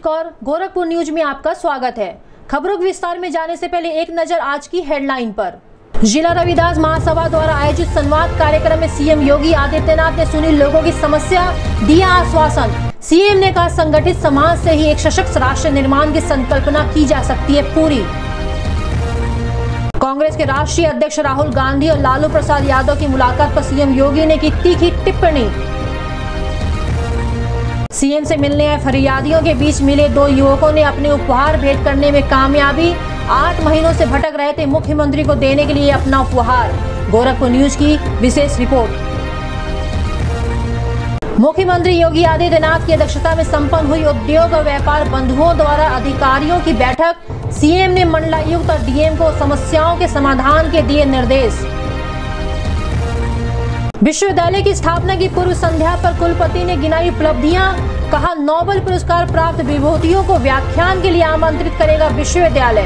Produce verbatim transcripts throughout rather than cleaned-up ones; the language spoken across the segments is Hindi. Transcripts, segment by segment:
कौर, गोरखपुर न्यूज में आपका स्वागत है। खबरों के विस्तार में जाने से पहले एक नजर आज की हेडलाइन पर। जिला रविदास महासभा द्वारा आयोजित संवाद कार्यक्रम में सीएम योगी आदित्यनाथ ने सुनी लोगों की समस्या, दिया आश्वासन। सीएम ने कहा संगठित समाज से ही एक सशक्त राष्ट्र निर्माण की संकल्पना की जा सकती है पूरी। कांग्रेस के राष्ट्रीय अध्यक्ष राहुल गांधी और लालू प्रसाद यादव की मुलाकात पर सीएम योगी ने की तीखी टिप्पणी। सीएम से मिलने आए फरियादियों के बीच मिले दो युवकों ने अपने उपहार भेंट करने में कामयाबी। आठ महीनों से भटक रहे थे मुख्यमंत्री को देने के लिए अपना उपहार। गोरखपुर न्यूज की विशेष रिपोर्ट। मुख्यमंत्री योगी आदित्यनाथ की अध्यक्षता में संपन्न हुई उद्योग और व्यापार बंधुओं द्वारा अधिकारियों की बैठक। सीएम ने मंडलायुक्त और डीएम को समस्याओं के समाधान के दिए निर्देश। विश्वविद्यालय की स्थापना की पूर्व संध्या पर कुलपति ने गिनाई उपलब्धियां। कहा नोबेल पुरस्कार प्राप्त विभूतियों को व्याख्यान के लिए आमंत्रित करेगा विश्वविद्यालय।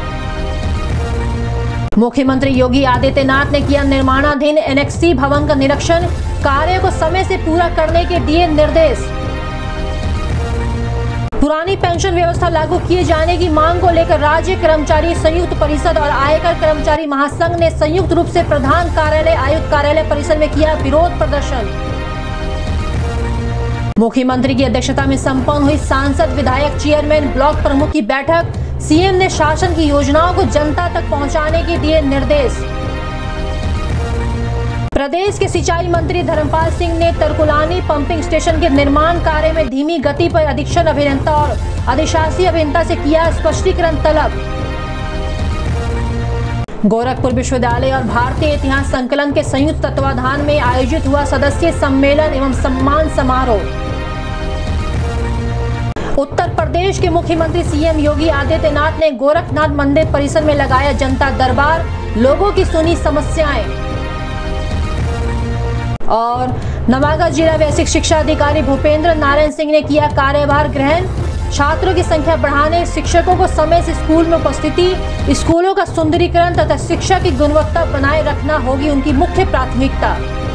मुख्यमंत्री योगी आदित्यनाथ ने किया निर्माणाधीन एनेक्सी भवन का निरीक्षण, कार्य को समय से पूरा करने के दिए निर्देश। पुरानी पेंशन व्यवस्था लागू किए जाने की मांग को लेकर राज्य कर्मचारी संयुक्त परिषद और आयकर कर्मचारी महासंघ ने संयुक्त रूप से प्रधान कार्यालय आयुक्त कार्यालय परिसर में किया विरोध प्रदर्शन। मुख्यमंत्री की अध्यक्षता में संपन्न हुई सांसद विधायक चेयरमैन ब्लॉक प्रमुख की बैठक। सीएम ने शासन की योजनाओं को जनता तक पहुंचाने के दिए निर्देश। प्रदेश के सिंचाई मंत्री धर्मपाल सिंह ने तरकुलानी पंपिंग स्टेशन के निर्माण कार्य में धीमी गति पर अधीक्षण अभियंता और अधिशासी अभियंता से किया स्पष्टीकरण तलब। गोरखपुर विश्वविद्यालय और भारतीय इतिहास संकलन के संयुक्त तत्वाधान में आयोजित हुआ सदस्य सम्मेलन एवं सम्मान समारोह। उत्तर प्रदेश के मुख्यमंत्री सीएम योगी आदित्यनाथ ने गोरखनाथ मंदिर परिसर में लगाया जनता दरबार, लोगों की सुनी समस्याएं। और नवागढ़ जिला बेसिक शिक्षा अधिकारी भूपेंद्र नारायण सिंह ने किया कार्यभार ग्रहण। छात्रों की संख्या बढ़ाने, शिक्षकों को समय से स्कूल में उपस्थिति, स्कूलों का सुंदरीकरण तथा शिक्षा की गुणवत्ता बनाए रखना होगी उनकी मुख्य प्राथमिकता।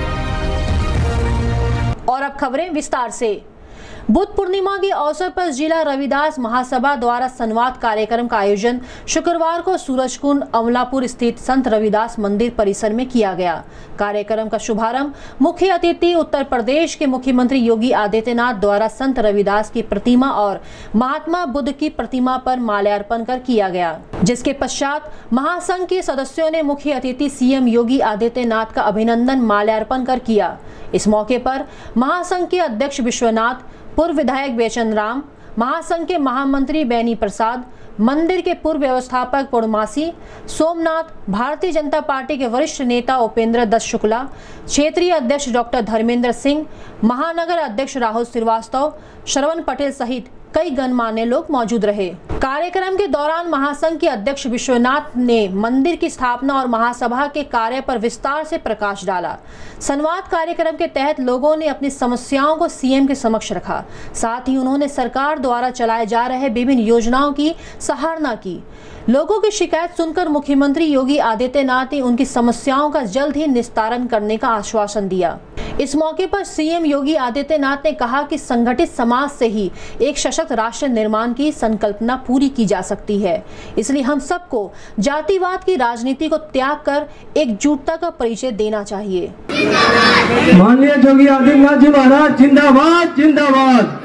और अब खबरें विस्तार से। बुद्ध पूर्णिमा के अवसर पर जिला रविदास महासभा द्वारा संवाद कार्यक्रम का आयोजन शुक्रवार को सूरजकुंड अमलापुर स्थित संत रविदास मंदिर परिसर में किया गया। कार्यक्रम का शुभारंभ मुख्य अतिथि उत्तर प्रदेश के मुख्यमंत्री योगी आदित्यनाथ द्वारा संत रविदास की प्रतिमा और महात्मा बुद्ध की प्रतिमा पर माल्यार्पण कर किया गया, जिसके पश्चात महासंघ के सदस्यों ने मुख्य अतिथि सीएम योगी आदित्यनाथ का अभिनंदन माल्यार्पण कर किया। इस मौके पर महासंघ के अध्यक्ष विश्वनाथ, पूर्व विधायक बेचन राम, महासंघ के महामंत्री बैनी प्रसाद, मंदिर के पूर्व व्यवस्थापक पूर्णमासी सोमनाथ, भारतीय जनता पार्टी के वरिष्ठ नेता उपेंद्र दत्त शुक्ला, क्षेत्रीय अध्यक्ष डॉक्टर धर्मेंद्र सिंह, महानगर अध्यक्ष राहुल श्रीवास्तव, श्रवण पटेल सहित कई गणमान्य लोग मौजूद रहे। कार्यक्रम के दौरान महासंघ के अध्यक्ष विश्वनाथ ने मंदिर की स्थापना और महासभा के कार्य पर विस्तार से प्रकाश डाला। संवाद कार्यक्रम के तहत लोगों ने अपनी समस्याओं को सीएम के समक्ष रखा। साथ ही उन्होंने सरकार द्वारा चलाए जा रहे विभिन्न योजनाओं की सराहना की। लोगों की शिकायत सुनकर मुख्यमंत्री योगी आदित्यनाथ ने उनकी समस्याओं का जल्द ही निस्तारण करने का आश्वासन दिया। इस मौके पर सीएम योगी आदित्यनाथ ने कहा कि संगठित समाज से ही एक सशक्त राष्ट्र निर्माण की संकल्पना पूरी की जा सकती है, इसलिए हम सबको जातिवाद की राजनीति को त्याग कर एकजुटता का परिचय देना चाहिए। माननीय योगी आदित्यनाथ जी महाराज जिंदाबाद जिंदाबाद।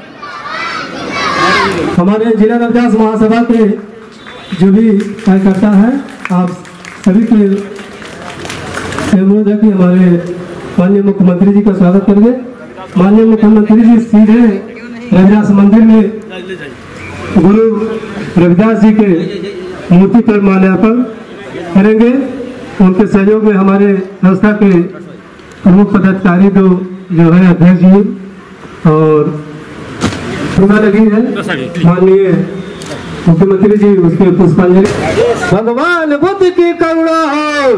हमारे जिला रविदास महासभा के जो भी कार्यकर्ता है, आप सभी के अनुरोध है कि हमारे माननीय मुख्यमंत्री जी का स्वागत करेंगे। माननीय मुख्यमंत्री जी सीधे रविदास मंदिर में गुरु रविदास जी के मूर्ति पर माल्यार्पण करेंगे। उनके सहयोग में हमारे संस्था के प्रमुख पदाधिकारी दो जो है अध्यक्ष जी और लगी है माननीय मुख्यमंत्री जी, उसके पुष्पांजलि। भगवान बुद्ध की करुणा हो,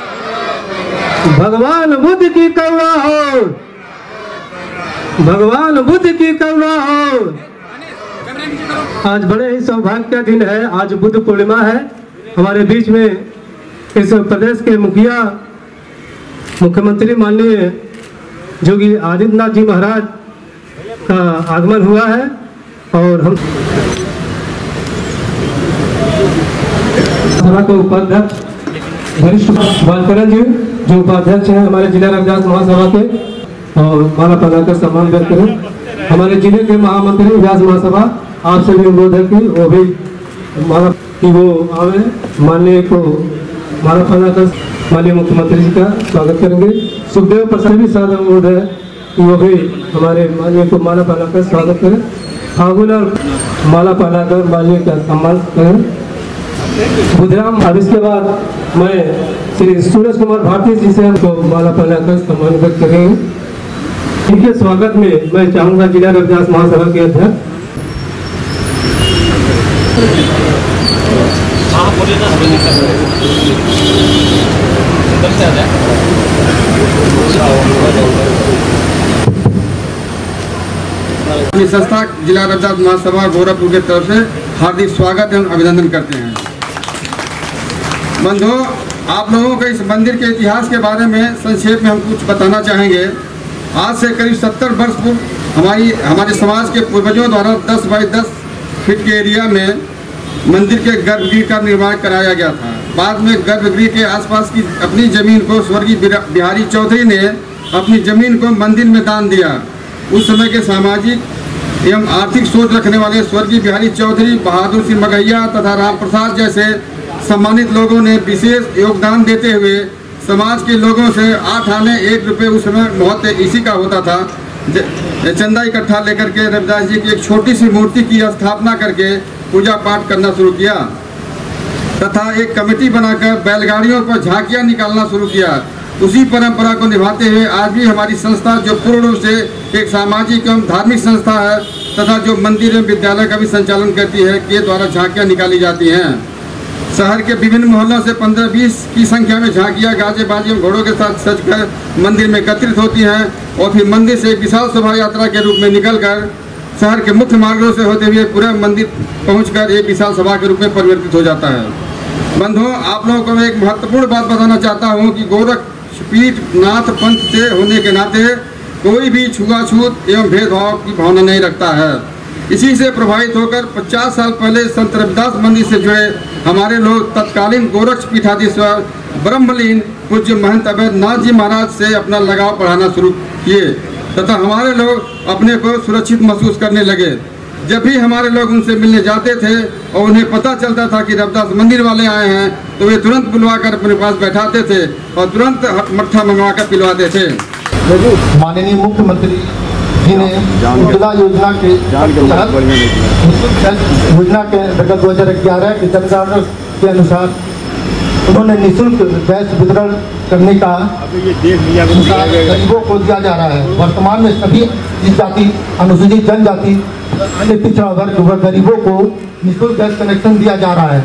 भगवान बुद्ध की करुणा हो, भगवान बुद्ध की करुणा हो। आज बड़े ही सौभाग्य का दिन है। आज बुद्ध पूर्णिमा है। हमारे बीच में इस प्रदेश के मुखिया मुख्यमंत्री माननीय योगी आदित्यनाथ जी महाराज का आगमन हुआ है। और हम सभा के उपाध्यक्ष वरिष्ठ बालकरण जी जो उपाध्यक्ष हैं हमारे जिला रविदास महासभा के और माला पहनाकर सम्मान व्यक्त करें। हमारे जिले के महामंत्री व्यास महासभा आपसे भी अनुरोध है कि वो भी माला कि वो आवे माननीय को माला पहनाकर माननीय मुख्यमंत्री जी का स्वागत करेंगे। सुखदेव प्रसाद भी साथ अनुरोध है कि वो भी हमारे माननीय को माला पहनाकर स्वागत करें। फागुन और माला पहनाकर माननीय का सम्मान करें। बुधराम अब इसके बाद मैं श्री सूरज कुमार भारती जी से हमको माला पहनाकर सम्मान व्यक्त करेंगे। इनके स्वागत में मैं चाहूंगा जिला रविदास महासभा के अध्यक्ष संस्था जिला रविदास महासभा गोरखपुर की तरफ से हार्दिक स्वागत एवं अभिनंदन करते हैं। बंधुओं, आप लोगों को इस मंदिर के इतिहास के बारे में संक्षेप में हम कुछ बताना चाहेंगे। आज से करीब सत्तर वर्ष पूर्व हमारी हमारे समाज के पूर्वजों द्वारा दस बाई दस फीट के एरिया में मंदिर के गर्भगृह का निर्माण कराया गया था। बाद में गर्भगृह के आसपास की अपनी जमीन को स्वर्गीय बिहारी चौधरी ने अपनी जमीन को मंदिर में दान दिया। उस समय के सामाजिक एवं आर्थिक सोच रखने वाले स्वर्गीय बिहारी चौधरी, बहादुर सिंह मगहिया तथा राम प्रसाद जैसे सम्मानित लोगों ने विशेष योगदान देते हुए समाज के लोगों से आठ आने एक रुपये उस समय बहुत इसी का होता था चंदा इकट्ठा लेकर के रविदास जी की एक छोटी सी मूर्ति की स्थापना करके पूजा पाठ करना शुरू किया तथा एक कमेटी बनाकर बैलगाड़ियों पर झांकियां निकालना शुरू किया। उसी परंपरा को निभाते हुए आज भी हमारी संस्था जो पूर्ण रूप से एक सामाजिक एवं धार्मिक संस्था है तथा जो मंदिर एवं विद्यालय का भी संचालन करती है के द्वारा झांकियां निकाली जाती हैं। शहर के विभिन्न मोहल्लों से पंद्रह बीस की संख्या में झांकियां गाजे बाजी एवं घोड़ों के साथ सजकर मंदिर में एकत्रित होती हैं और फिर मंदिर से एक विशाल शोभा यात्रा के रूप में निकलकर शहर के मुख्य मार्गों से होते हुए पूरे मंदिर पहुंचकर एक विशाल सभा के रूप में परिवर्तित हो जाता है। बंधुओं, आप लोगों को मैं एक महत्वपूर्ण बात बताना चाहता हूं कि गोरखपीठ नाथ पंथ से होने के नाते कोई भी छुआछूत एवं भेदभाव की भावना नहीं रखता है। इसी से प्रभावित होकर पचास साल पहले संत रविदास मंदिर से जुड़े हमारे लोग तत्कालीन गोरक्षपीठाधीश्वर ब्रह्मलीन पूज्य महंत अवैधनाथ जी महाराज से अपना लगाव बढ़ाना शुरू किए तथा हमारे लोग अपने को सुरक्षित महसूस करने लगे। जब भी हमारे लोग उनसे मिलने जाते थे और उन्हें पता चलता था कि रविदास मंदिर वाले आए हैं तो वे तुरंत बुलवा कर अपने पास बैठाते थे और तुरंत मट्ठा मंगवा कर पिलवाते थे। माननीय मुख्यमंत्री जी ने उज्ज्वला योजना के तहत योजना के अंतर्गत दो हजार ग्यारह के जनगणना के अनुसार उन्होंने निःशुल्क गैस वितरण करने का गरीबों को दिया जा रहा है। वर्तमान में सभी जाति, अनुसूचित जनजाति, अन्य पिछड़ा वर्ग व गरीबों को निःशुल्क गैस कनेक्शन दिया जा रहा है।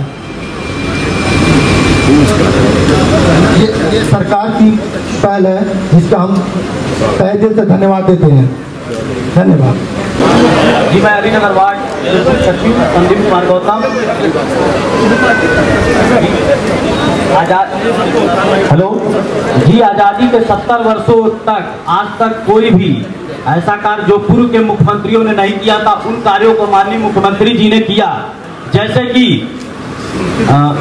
ये, ये सरकार की पहल है जिसका हम तहे दिल से धन्यवाद देते हैं। धन्यवाद जी। मैं अलीनगर वार्ड सचिव संदीप कुमार गौतम। आजाद हेलो जी। आज़ादी के सत्तर वर्षों तक आज तक कोई भी ऐसा कार्य जो पूर्व के मुख्यमंत्रियों ने नहीं किया था उन कार्यों को माननीय मुख्यमंत्री जी ने किया। जैसे कि आ,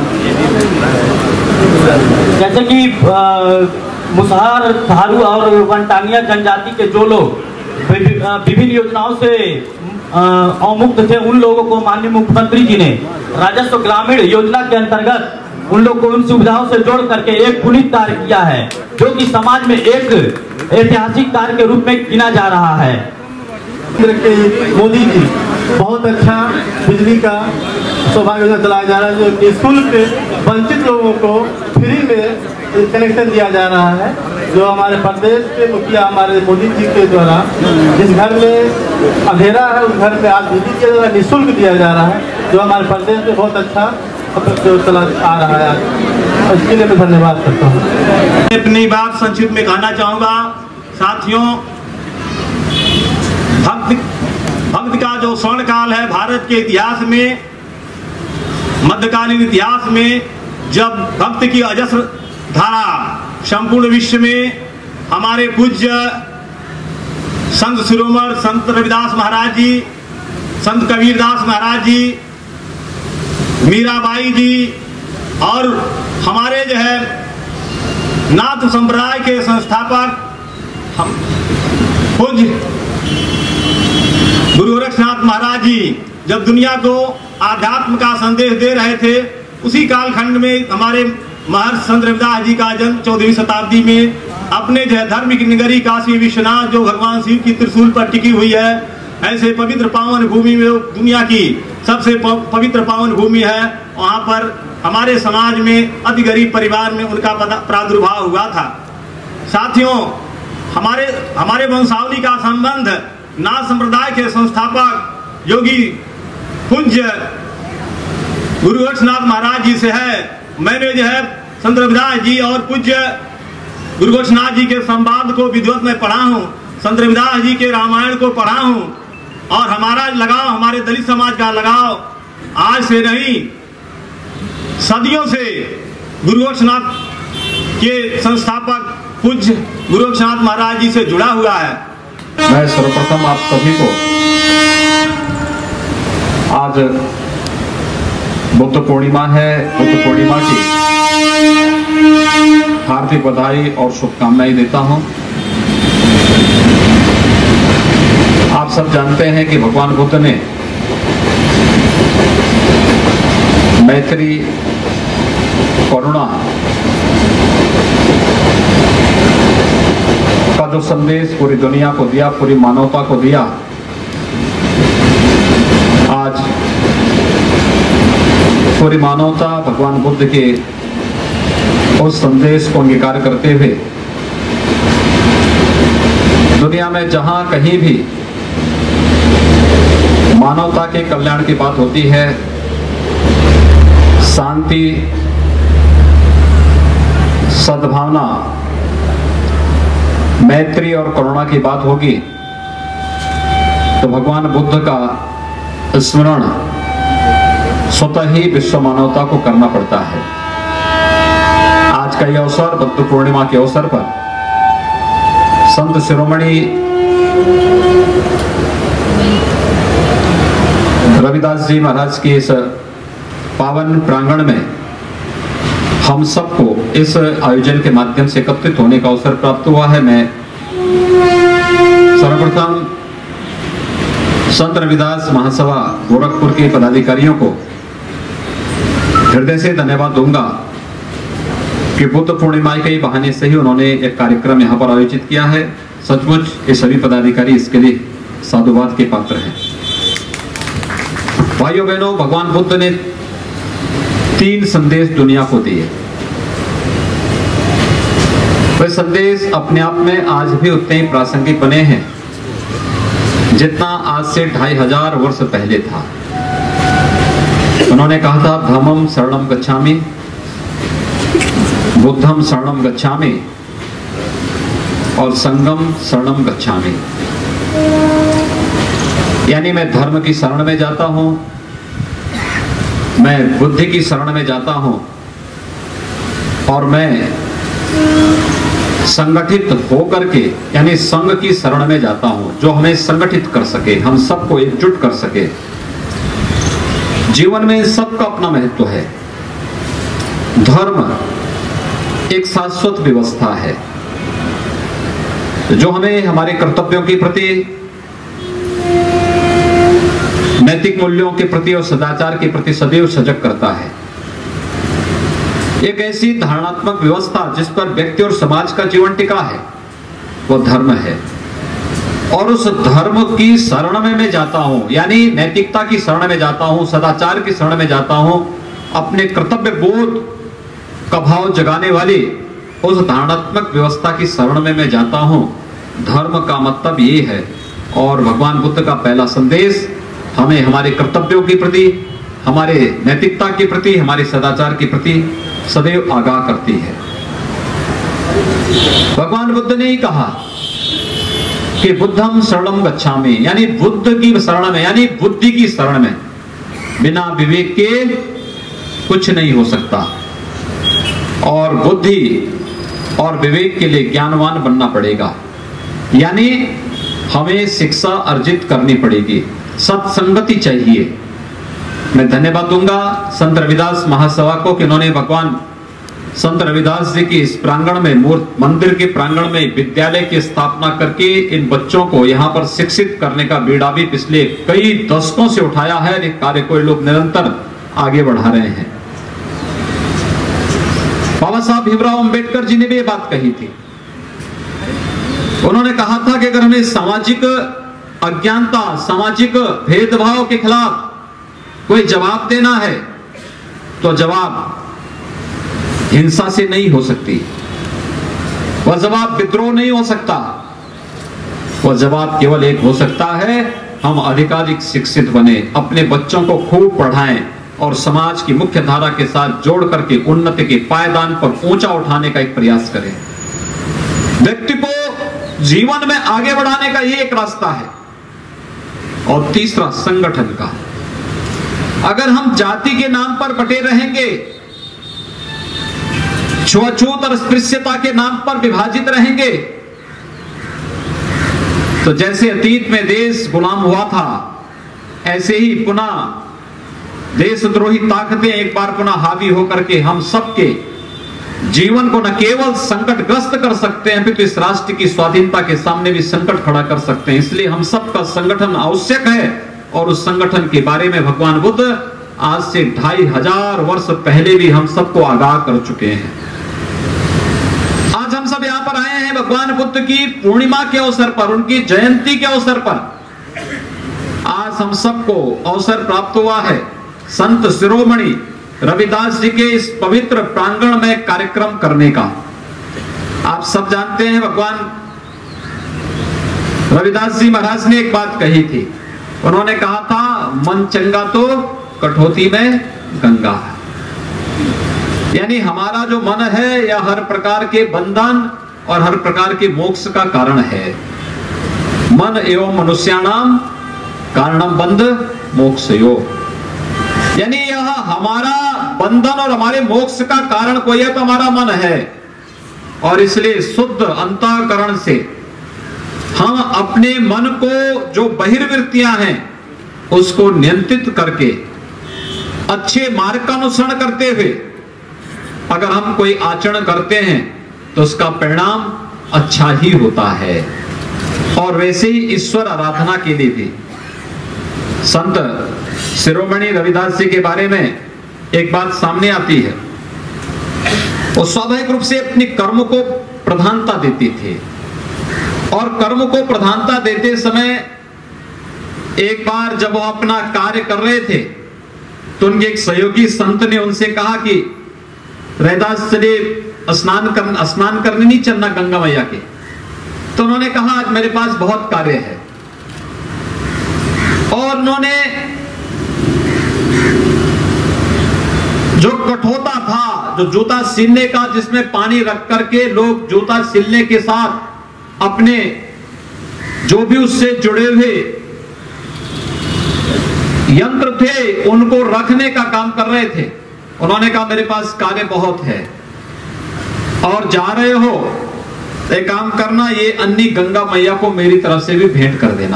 जैसे कि मुसहर, थारू और वनटांगिया जनजाति के जो लोग विभिन्न योजनाओं से अवमुक्त थे उन लोगों को माननीय मुख्यमंत्री जी ने राजस्व ग्रामीण योजना के अंतर्गत उन लोग को उन सुविधाओं से जोड़ करके एक पुनीत कार्य किया है जो कि समाज में एक ऐतिहासिक कार्य के रूप में गिना जा रहा है। मोदी जी बहुत अच्छा बिजली का सौभाग्य योजना चलाया जा रहा है जो निःशुल्क वंचित लोगों को फ्री में कनेक्शन दिया जा रहा है। जो हमारे प्रदेश के मुखिया हमारे मोदी जी के द्वारा जिस घर में अंधेरा है उस घर में आज बिजली के द्वारा निःशुल्क दिया जा रहा है जो हमारे प्रदेश में बहुत अच्छा चला आ रहा है। आज इसके लिए मैं धन्यवाद करता हूँ। अपनी बात संक्षिप्त में कहना चाहूँगा। साथियों, भक्ति भक्ति का जो स्वर्ण काल है भारत के इतिहास में, मध्यकालीन इतिहास में, जब भक्ति की अजस्र धारा संपूर्ण विश्व में हमारे पूज्य संत शिरोमणि संत रविदास महाराज जी संत कबीरदास महाराज जी, मीराबाई जी और हमारे जो है नाथ संप्रदाय के संस्थापक हम पूज्य गुरु गोरक्षनाथ महाराज जी जब दुनिया को आध्यात्म का संदेश दे रहे थे, उसी कालखंड में हमारे महर्षि संत रविदास जी का जन्म चौदहवीं शताब्दी में अपने जो है धर्म की नगरी काशी विश्वनाथ, जो भगवान शिव की त्रिशूल पर टिकी हुई है, ऐसे पवित्र पावन भूमि में, दुनिया की सबसे पवित्र पावन भूमि है, वहाँ पर हमारे समाज में अति गरीब परिवार में उनका प्रादुर्भाव हुआ था। साथियों, हमारे हमारे वंशावली का संबंध नाथ संप्रदाय के संस्थापक योगी पूज्य गुरु गोरक्षनाथ महाराज जी से है। मैंने जो है संत रविदास जी और पूज्य गुरु गोरक्षनाथ जी के संवाद को विधिवत में पढ़ा हूँ, संत रविदास जी के रामायण को पढ़ा हूँ, और हमारा लगाव, हमारे दलित समाज का लगाव आज से नहीं, सदियों से गुरु गोरक्षनाथ के संस्थापक पूज्य गुरु गोरक्षनाथ महाराज जी से जुड़ा हुआ है। मैं सर्वप्रथम आप सभी को आज बुद्ध पूर्णिमा है, बुद्ध पूर्णिमा की हार्दिक बधाई और शुभकामनाएं देता हूं। आप सब जानते हैं कि भगवान बुद्ध ने मैत्री, करुणा का जो संदेश पूरी दुनिया को दिया, पूरी मानवता को दिया, आज पूरी मानवता भगवान बुद्ध के उस संदेश को अंगीकार करते हुए दुनिया में जहां कहीं भी मानवता के कल्याण की बात होती है, शांति, सद्भावना, मैत्री और करुणा की बात होगी, तो भगवान बुद्ध का स्मरण स्वतः ही विश्व मानवता को करना पड़ता है। आज का यह अवसर, बुद्ध पूर्णिमा के अवसर पर संत शिरोमणि रविदास जी महाराज के इस पावन प्रांगण में हम सबको इस आयोजन के माध्यम से एकत्रित होने का अवसर प्राप्त हुआ है। मैं सर्वप्रथम संत रविदास महासभा गोरखपुर के पदाधिकारियों को हृदय से धन्यवाद दूंगा कि बुद्ध पूर्णिमा के बहाने से ही उन्होंने एक कार्यक्रम यहाँ पर आयोजित किया है। सचमुच ये सभी पदाधिकारी इसके लिए साधुवाद के पात्र हैं। भाइयों बहनों, भगवान बुद्ध ने तीन संदेश दुनिया को दिए। वह संदेश अपने आप में आज भी उतने ही प्रासंगिक बने हैं जितना आज से ढाई हजार वर्ष पहले था। उन्होंने कहा था, धम्मं शरणं गच्छामि, बुद्धं शरणं गच्छामि और संघं शरणं गच्छामि। यानी मैं धर्म की शरण में जाता हूं, मैं बुद्धि की शरण में जाता हूं और मैं संगठित होकर के यानी संघ की शरण में जाता हूं, जो हमें संगठित कर सके, हम सबको एकजुट कर सके। जीवन में सबका अपना महत्व है। धर्म एक शाश्वत व्यवस्था है जो हमें हमारे कर्तव्यों के प्रति, नैतिक मूल्यों के प्रति और सदाचार के प्रति सदैव सजग करता है। एक ऐसी धारणात्मक व्यवस्था जिस पर व्यक्ति और समाज का जीवन टिका है, वो धर्म है। और उस धर्म की शरण में मैं जाता हूं, यानी नैतिकता की शरण में जाता हूं, सदाचार की शरण में जाता हूं, अपने कर्तव्य बोध का भाव जगाने वाली उस धारणात्मक व्यवस्था की शरण में मैं जाता हूं। धर्म का मतलब ये है। और भगवान बुद्ध का पहला संदेश हमें हमारे कर्तव्यों के प्रति, हमारे नैतिकता के प्रति, हमारे सदाचार के प्रति सदैव आगाह करती है। भगवान बुद्ध ने ही कहा कि बुद्धं शरणं गच्छामि, यानी बुद्ध की शरण में, यानी बुद्धि की शरण में बिना विवेक के कुछ नहीं हो सकता। और बुद्धि और विवेक के लिए ज्ञानवान बनना पड़ेगा, यानी हमें शिक्षा अर्जित करनी पड़ेगी, सत्संगति चाहिए। मैं धन्यवाद दूंगा संत रविदास महासभा को कि उन्होंने भगवान संत रविदास जी की इस प्रांगण में, मूर्त मंदिर के प्रांगण में विद्यालय की स्थापना करके इन बच्चों को यहाँ पर शिक्षित करने का बीड़ा भी पिछले कई दशकों से उठाया है। इस कार्य को लोग निरंतर आगे बढ़ा रहे हैं। बाबा साहब भीमराव अंबेडकर जी ने भी ये बात कही थी। उन्होंने कहा था कि अगर हमें सामाजिक अज्ञानता, सामाजिक भेदभाव के खिलाफ कोई जवाब देना है तो जवाब हिंसा से नहीं हो सकती, वह जवाब विद्रोह नहीं हो सकता, वह जवाब केवल एक हो सकता है, हम अधिकाधिक शिक्षित बने, अपने बच्चों को खूब पढ़ाएं और समाज की मुख्य धारा के साथ जोड़ करके उन्नति के पायदान पर ऊंचा उठाने का एक प्रयास करें। व्यक्ति को जीवन में आगे बढ़ाने का ये एक रास्ता है। और तीसरा, संगठन का। अगर हम जाति के नाम पर बटे रहेंगे, छुआछूत और अस्पृश्यता के नाम पर विभाजित रहेंगे, तो जैसे अतीत में देश गुलाम हुआ था, ऐसे ही पुनः देशद्रोही ताकतें एक बार पुनः हावी होकर के हम सबके जीवन को न केवल संकटग्रस्त कर सकते हैं, फिर तो इस राष्ट्र की स्वाधीनता के सामने भी संकट खड़ा कर सकते हैं। इसलिए हम सबका संगठन आवश्यक है। और उस संगठन के बारे में भगवान बुद्ध आज से ढाई हजार वर्ष पहले भी हम सबको आगाह कर चुके हैं। आज हम सब यहां पर आए हैं भगवान बुद्ध की पूर्णिमा के अवसर पर, उनकी जयंती के अवसर पर। आज हम सबको अवसर प्राप्त हुआ है संत शिरोमणि रविदास जी के इस पवित्र प्रांगण में कार्यक्रम करने का। आप सब जानते हैं भगवान रविदास जी महाराज ने एक बात कही थी। उन्होंने कहा था, मन चंगा तो कठौती में गंगा। यानी हमारा जो मन है यह हर प्रकार के बंधन और हर प्रकार के मोक्ष का कारण है। मन एवं मनुष्याणाम कारणम बंध मोक्षयो। यानी यह हमारा बंधन और हमारे मोक्ष का कारण कोई है तो हमारा मन है। और इसलिए शुद्ध अंतःकरण से हम अपने मन को, जो बहिर्वृत्तियां हैं, उसको नियंत्रित करके अच्छे मार्ग का अनुसरण करते हुए अगर हम कोई आचरण करते हैं तो उसका परिणाम अच्छा ही होता है। और वैसे ही ईश्वर आराधना के लिए भी संत शिरोमणि रविदास जी के बारे में एक बात सामने आती है। वो स्वाभाविक रूप से अपने कर्म को प्रधानता देते थे और कर्म को प्रधानता देते समय एक बार जब वो अपना कार्य कर रहे थे तो उनके एक सहयोगी संत ने उनसे कहा कि रविदास चले स्नान कर स्नान करने नहीं चलना गंगा मैया के। तो उन्होंने कहा, आज मेरे पास बहुत कार्य है। और उन्होंने जो कठोता था, जो जूता सिलने का, जिसमें पानी रख करके लोग जूता सिलने के साथ अपने जो भी उससे जुड़े हुए यंत्र थे उनको रखने का काम कर रहे थे। उन्होंने कहा, मेरे पास कार्य बहुत है और जा रहे हो तो एक काम करना, ये अन्नी गंगा मैया को मेरी तरफ से भी भेंट कर देना।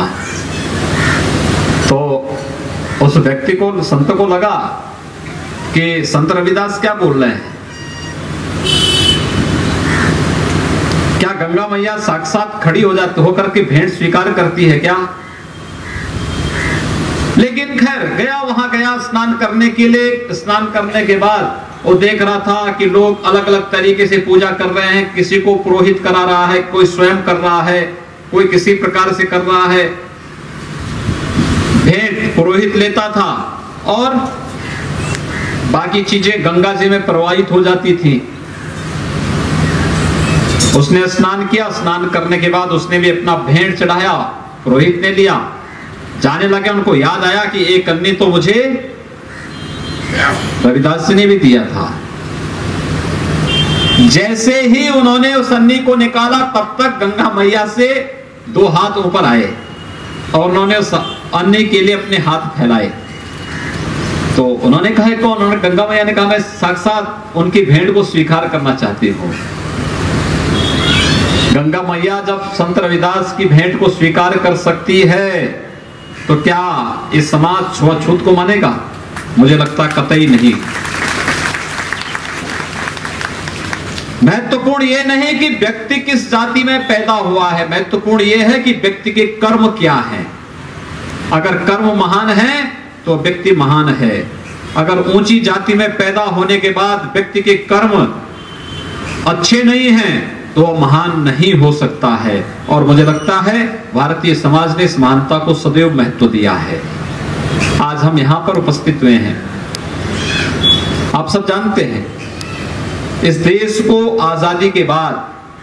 तो उस व्यक्ति को, संत को लगा कि संत रविदास क्या बोल रहे हैं, क्या गंगा मैया साक्षात खड़ी हो जाती होकर के भेंट स्वीकार करती है क्या? लेकिन खैर गया, वहां गया स्नान करने के लिए। स्नान करने के बाद वो देख रहा था कि लोग अलग अलग तरीके से पूजा कर रहे हैं। किसी को पुरोहित करा रहा है, कोई स्वयं कर रहा है, कोई किसी प्रकार से कर रहा है। भेंट पुरोहित लेता था और बाकी चीजें गंगा जी में प्रवाहित हो जाती थी। उसने स्नान किया, स्नान करने के बाद उसने भी अपना भेंट चढ़ाया, पुरोहित ने लिया। जाने लगे, उनको याद आया कि एक अन्नी तो मुझे रविदास जी ने भी दिया था। जैसे ही उन्होंने उस अन्नी को निकाला, तब तक गंगा मैया से दो हाथ ऊपर आए और उन्होंने उस अन्नी के लिए अपने हाथ फैलाए। तो उन्होंने कहा, तो उन्होंने गंगा मैया ने कहा, मैं साक्षात उनकी भेंट को स्वीकार करना चाहती हूँ। गंगा मैया जब संत रविदास की भेंट को स्वीकार कर सकती है तो क्या इस समाज छुआछूत को मानेगा? मुझे लगता कतई नहीं। महत्वपूर्ण यह नहीं कि व्यक्ति किस जाति में पैदा हुआ है, महत्वपूर्ण यह है कि व्यक्ति के कर्म क्या हैं। अगर कर्म महान है तो व्यक्ति महान है। अगर ऊंची जाति में पैदा होने के बाद व्यक्ति के कर्म अच्छे नहीं हैं तो वह महान नहीं हो सकता है। और मुझे लगता है भारतीय समाज ने इस महानता को सदैव महत्व दिया है। आज हम यहां पर उपस्थित हुए हैं, आप सब जानते हैं इस देश को आजादी के बाद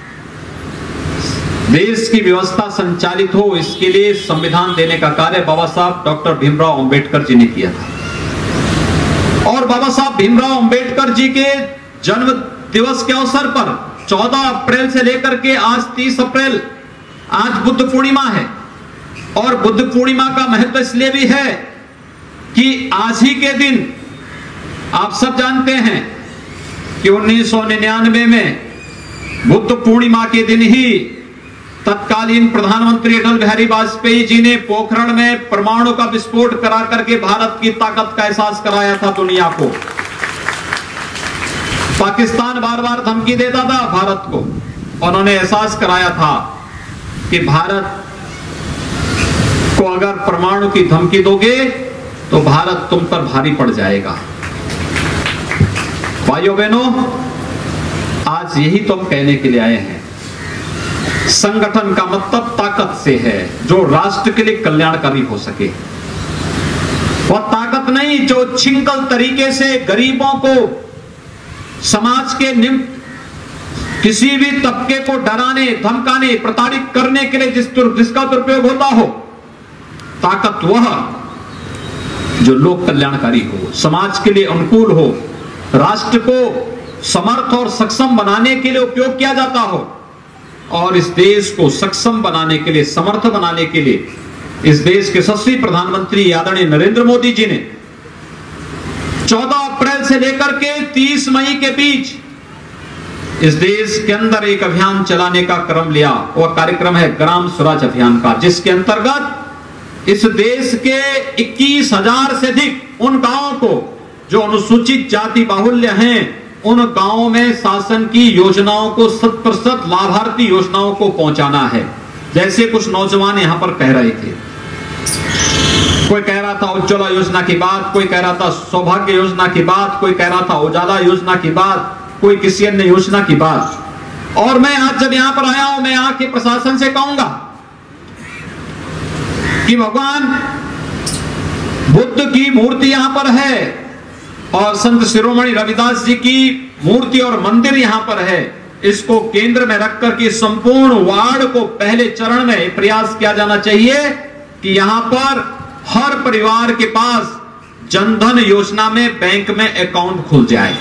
देश की व्यवस्था संचालित हो, इसके लिए संविधान देने का कार्य बाबा साहब डॉक्टर भीमराव अंबेडकर जी ने किया था। और बाबा साहब भीमराव अंबेडकर जी के जन्म दिवस के अवसर पर चौदह अप्रैल से लेकर के आज तीस अप्रैल, आज बुद्ध पूर्णिमा है। और बुद्ध पूर्णिमा का महत्व इसलिए भी है कि आज ही के दिन आप सब जानते हैं कि उन्नीस सौ निन्यानवे में बुद्ध पूर्णिमा के दिन ही तत्कालीन प्रधानमंत्री अटल बिहारी वाजपेयी जी ने पोखरण में परमाणु का विस्फोट करा करके भारत की ताकत का एहसास कराया था दुनिया को। पाकिस्तान बार बार धमकी देता था भारत को, उन्होंने एहसास कराया था कि भारत को अगर परमाणु की धमकी दोगे तो भारत तुम पर भारी पड़ जाएगा। भाइयों बहनों, आज यही तो हम कहने के लिए आए हैं। संगठन का मतलब ताकत से है जो राष्ट्र के लिए कल्याणकारी हो सके। वह ताकत नहीं जो छिंकल तरीके से गरीबों को, समाज के निम्न किसी भी तबके को डराने, धमकाने, प्रताड़ित करने के लिए जिस जिसका दुरुपयोग होता हो। ताकत वह जो लोक कल्याणकारी हो, समाज के लिए अनुकूल हो, राष्ट्र को समर्थ और सक्षम बनाने के लिए उपयोग किया जाता हो। और इस देश को सक्षम बनाने के लिए, समर्थ बनाने के लिए इस देश के यशस्वी प्रधानमंत्री आदरणीय नरेंद्र मोदी जी ने चौदह अप्रैल से लेकर के तीस मई के बीच इस देश के अंदर एक अभियान चलाने का क्रम लिया। वह कार्यक्रम है ग्राम स्वराज अभियान का, जिसके अंतर्गत इस देश के इक्कीस हजार से अधिक उन गांवों को जो अनुसूचित जाति बाहुल्य हैं, उन गांवों में शासन की योजनाओं को शत प्रतिशत लाभार्थी योजनाओं को पहुंचाना है। जैसे कुछ नौजवान यहां पर कह रहे थे, कोई कह रहा था उज्ज्वला योजना की बात, कोई कह रहा था सौभाग्य योजना की बात, कोई कह रहा था उजाला योजना की बात, कोई किसी अन्य योजना की बात। और मैं आज जब यहां पर आया हूं, मैं यहां के प्रशासन से कहूंगा कि भगवान बुद्ध की मूर्ति यहां पर है और संत शिरोमणि रविदास जी की मूर्ति और मंदिर यहां पर है। इसको केंद्र में रख करके संपूर्ण वार्ड को पहले चरण में प्रयास किया जाना चाहिए कि यहां पर हर परिवार के पास जनधन योजना में बैंक में अकाउंट खुल जाए।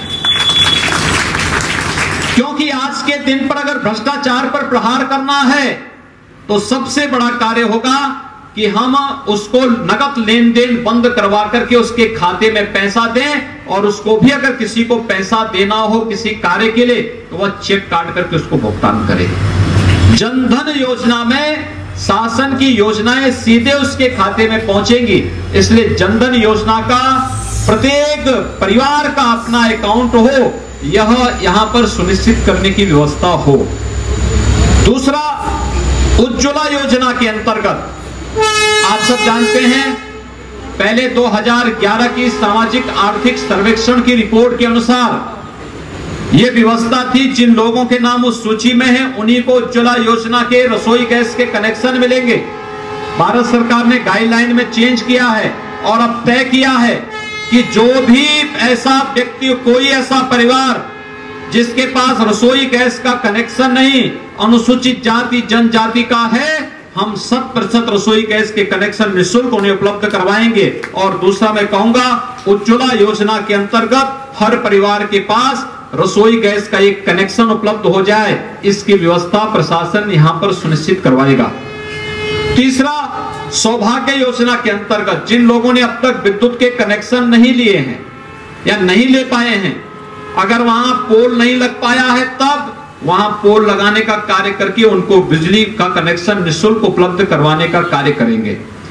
क्योंकि आज के दिन पर अगर भ्रष्टाचार पर प्रहार करना है तो सबसे बड़ा कार्य होगा कि हम उसको नकद लेन देन बंद करवा करके उसके खाते में पैसा दें, और उसको भी अगर किसी को पैसा देना हो किसी कार्य के लिए तो वह चेक काट करके उसको भुगतान करे। जनधन योजना में शासन की योजनाएं सीधे उसके खाते में पहुंचेंगी, इसलिए जनधन योजना का प्रत्येक परिवार का अपना अकाउंट हो, यह यहां पर सुनिश्चित करने की व्यवस्था हो। दूसरा, उज्ज्वला योजना के अंतर्गत आप सब जानते हैं पहले दो हज़ार ग्यारह की सामाजिक आर्थिक सर्वेक्षण की रिपोर्ट के अनुसार यह व्यवस्था थी जिन लोगों के नाम उस सूची में हैं उन्हीं को उज्ज्वला योजना के रसोई गैस के कनेक्शन मिलेंगे। भारत सरकार ने गाइडलाइन में चेंज किया है और अब तय किया है कि जो भी ऐसा व्यक्ति, कोई ऐसा परिवार जिसके पास रसोई गैस का कनेक्शन नहीं, अनुसूचित जाति जनजाति का है, हम शत प्रतिशत रसोई गैस के कनेक्शन निःशुल्क उन्हें उपलब्ध करवाएंगे। और दूसरा मैं कहूंगा, उज्ज्वला योजना के अंतर्गत हर परिवार के पास रसोई गैस का एक कनेक्शन उपलब्ध हो जाए, इसकी व्यवस्था प्रशासन यहां पर सुनिश्चित करवाएगा। तीसरा, सौभाग्य योजना के अंतर्गत जिन लोगों ने अब तक विद्युत के कनेक्शन नहीं लिए हैं या नहीं ले पाए हैं, अगर वहां पोल नहीं लग पाया है तब वहां पोल लगाने का कार्य करके उनको बिजली का कनेक्शन निःशुल्क उपलब्ध करवाने का कार्य करेंगे।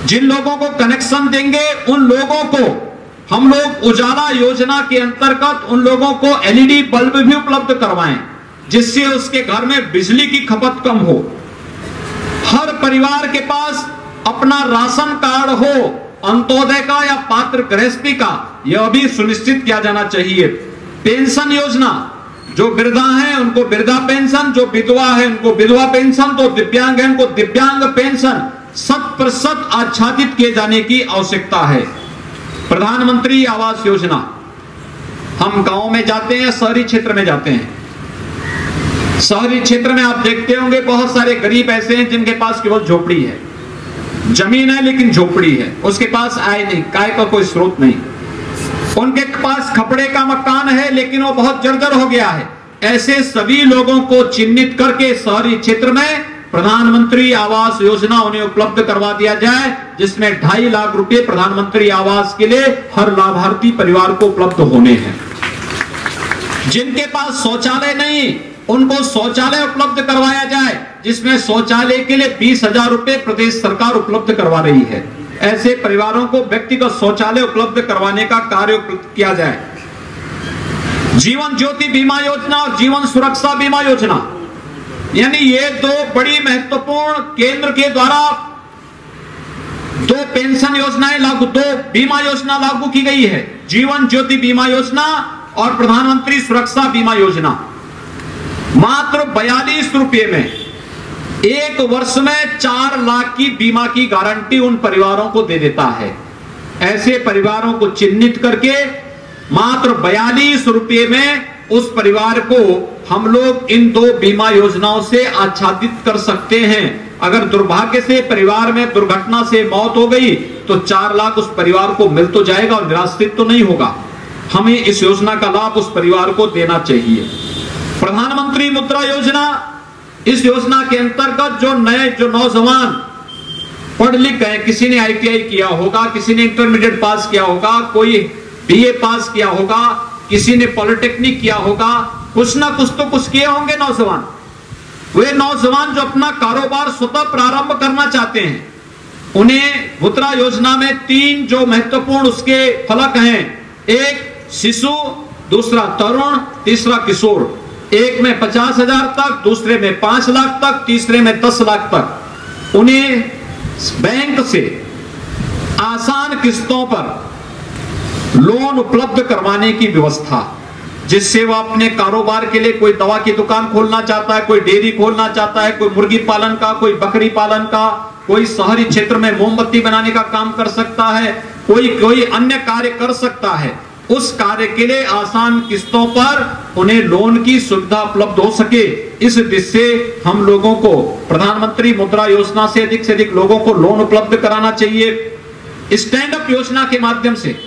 जिन लोगों को कनेक्शन देंगे उन लोगों को हम लोग उजाला योजना के अंतर्गत उन लोगों को एलईडी बल्ब भी उपलब्ध करवाएं, जिससे उसके घर में बिजली की खपत कम हो। हर परिवार के पास अपना राशन कार्ड हो, अंत्योदय का या पात्र गृहस्थी का, यह भी सुनिश्चित किया जाना चाहिए। पेंशन योजना, जो वृद्धा हैं उनको वृद्धा पेंशन, जो विधवा है उनको विधवा पेंशन, तो दिव्यांग है उनको दिव्यांग पेंशन शत प्रतिशत आच्छादित किए जाने की आवश्यकता है। प्रधानमंत्री आवास योजना, हम गांव में जाते हैं, शहरी क्षेत्र में जाते हैं, शहरी क्षेत्र में आप देखते होंगे बहुत सारे गरीब ऐसे हैं जिनके पास केवल झोपड़ी है, जमीन है लेकिन झोपड़ी है, उसके पास आय नहीं, आय का कोई स्रोत नहीं। उनके पास खपड़े का मकान है लेकिन वो बहुत जर्जर हो गया है। ऐसे सभी लोगों को चिन्हित करके शहरी क्षेत्र में प्रधानमंत्री आवास योजना उन्हें उपलब्ध करवा दिया जाए, जिसमें ढाई लाख रुपए प्रधानमंत्री आवास के लिए हर लाभार्थी परिवार को उपलब्ध होने हैं। जिनके पास शौचालय नहीं उनको शौचालय उपलब्ध करवाया जाए, जिसमें शौचालय के लिए बीस हजार रुपए प्रदेश सरकार उपलब्ध करवा रही है। ऐसे परिवारों को व्यक्तिगत शौचालय उपलब्ध करवाने का कार्य किया जाए। जीवन ज्योति बीमा योजना और जीवन सुरक्षा बीमा योजना, यानी ये दो बड़ी महत्वपूर्ण केंद्र के द्वारा दो पेंशन योजनाएं लागू, दो बीमा योजना लागू की गई है, जीवन ज्योति बीमा योजना और प्रधानमंत्री सुरक्षा बीमा योजना। मात्र बयालीस रुपए में एक वर्ष में चार लाख की बीमा की गारंटी उन परिवारों को दे देता है। ऐसे परिवारों को चिन्हित करके मात्र बयालीस रुपए में उस परिवार को हम लोग इन दो बीमा योजनाओं से आच्छादित कर सकते हैं। अगर दुर्भाग्य से परिवार में दुर्घटना से मौत हो गई तो चार लाख उस परिवार को मिल तो जाएगा और निराश्रित तो नहीं होगा। हमें इस योजना का लाभ उस परिवार को देना चाहिए। प्रधानमंत्री मुद्रा योजना, इस योजना के अंतर्गत जो नए जो नौजवान पढ़ लिख गए, किसी ने आईटीआई किया होगा, किसी ने इंटरमीडिएट पास किया होगा, कोई बीए पास किया होगा, किसी ने पॉलिटेक्निक किया होगा, कुछ ना कुछ तो कुछ किए होंगे नौजवान। वे नौजवान जो अपना कारोबार स्वतः प्रारंभ करना चाहते हैं, उन्हें मुद्रा योजना में तीन जो महत्वपूर्ण उसके फलक हैं, एक शिशु, दूसरा तरुण, तीसरा किशोर। एक में पचास हजार तक, दूसरे में पांच लाख तक, तीसरे में दस लाख तक उन्हें बैंक से आसान किस्तों पर लोन उपलब्ध करवाने की व्यवस्था, जिससे वह अपने कारोबार के लिए, कोई दवा की दुकान खोलना चाहता है, कोई डेयरी खोलना चाहता है, कोई मुर्गी पालन का, कोई बकरी पालन का, कोई शहरी क्षेत्र में मोमबत्ती बनाने का काम कर सकता है, कोई कोई अन्य कार्य कर सकता है। उस कार्य के लिए आसान किस्तों पर उन्हें लोन की सुविधा उपलब्ध हो सके, इस दिशा से हम लोगों को प्रधानमंत्री मुद्रा योजना से अधिक से अधिक लोगों को लोन उपलब्ध कराना चाहिए। स्टैंड अप योजना के माध्यम से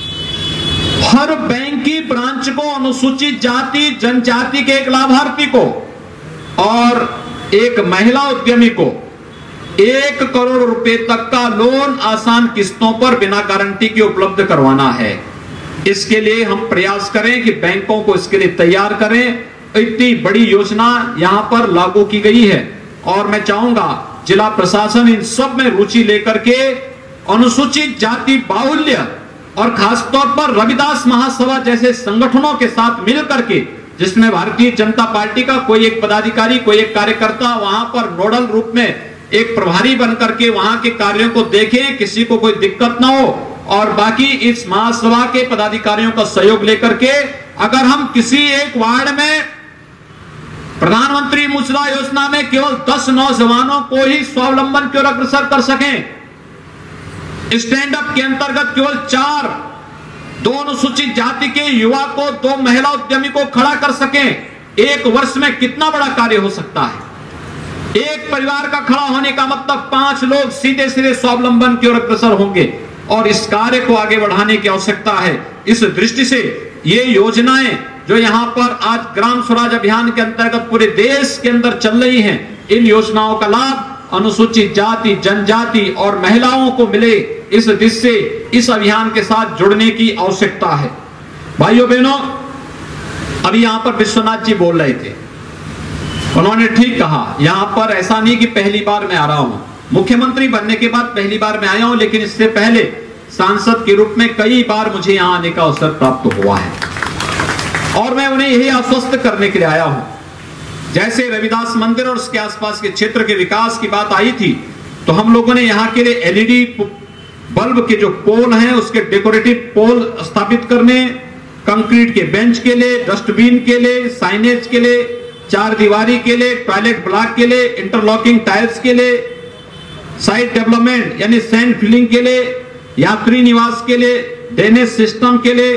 हर बैंक की ब्रांच को अनुसूचित जाति जनजाति के एक लाभार्थी को और एक महिला उद्यमी को एक करोड़ रुपए तक का लोन आसान किस्तों पर बिना गारंटी के उपलब्ध करवाना है। इसके लिए हम प्रयास करें कि बैंकों को इसके लिए तैयार करें। इतनी बड़ी योजना यहां पर लागू की गई है और मैं चाहूंगा जिला प्रशासन इन सब में रुचि लेकर के अनुसूचित जाति बाहुल्य और खासतौर पर रविदास महासभा जैसे संगठनों के साथ मिल करके, जिसमें भारतीय जनता पार्टी का कोई एक पदाधिकारी, कोई एक कार्यकर्ता वहां पर नोडल रूप में एक प्रभारी बन करके वहां के कार्यों को देखें, किसी को कोई दिक्कत ना हो, और बाकी इस महासभा के पदाधिकारियों का सहयोग लेकर के अगर हम किसी एक वार्ड में प्रधानमंत्री मुद्रा योजना में केवल दस नौजवानों को ही स्वावलंबन की ओर अग्रसर कर सकें, स्टैंड अप के अंतर्गत केवल चार, दो अनुसूचित जाति के युवा को, दो महिला उद्यमी को खड़ा कर सकें, एक वर्ष में कितना बड़ा कार्य हो सकता है। एक परिवार का खड़ा होने का मतलब पांच लोग सीधे सीधे स्वावलंबन की ओर अग्रसर होंगे और इस कार्य को आगे बढ़ाने की आवश्यकता है। इस दृष्टि से ये योजनाएं जो यहाँ पर आज ग्राम स्वराज अभियान के अंतर्गत पूरे देश के अंदर चल रही हैं, इन योजनाओं का लाभ अनुसूचित जाति जनजाति और महिलाओं को मिले, इस दिशा से इस अभियान के साथ जुड़ने की आवश्यकता है। भाइयों बहनों, अभी यहाँ पर विश्वनाथ जी बोल रहे थे, उन्होंने ठीक कहा, यहाँ पर ऐसा नहीं कि पहली बार मैं आ रहा हूं, मुख्यमंत्री बनने के बाद पहली बार मैं आया हूं, लेकिन इससे पहले सांसद के रूप में कई बार मुझे यहां आने का अवसर प्राप्त हुआ है और मैं उन्हें यही आश्वस्त करने के लिए आया हूं। जैसे रविदास मंदिर और उसके आसपास के क्षेत्र के विकास की बात आई थी, तो हम लोगों ने यहां के लिए एलईडी बल्ब के जो पोल हैं उसके डेकोरेटिव पोल स्थापित करने, कंक्रीट के बेंच के लिए, डस्टबिन के लिए, साइनेज के लिए, चार दीवारी के लिए, टॉयलेट ब्लॉक के लिए, इंटरलॉकिंग टाइल्स के लिए, साइट डेवलपमेंट यानी सैंड फिलिंग के लिए, यात्री निवास के लिए, ड्रेनेज सिस्टम के लिए,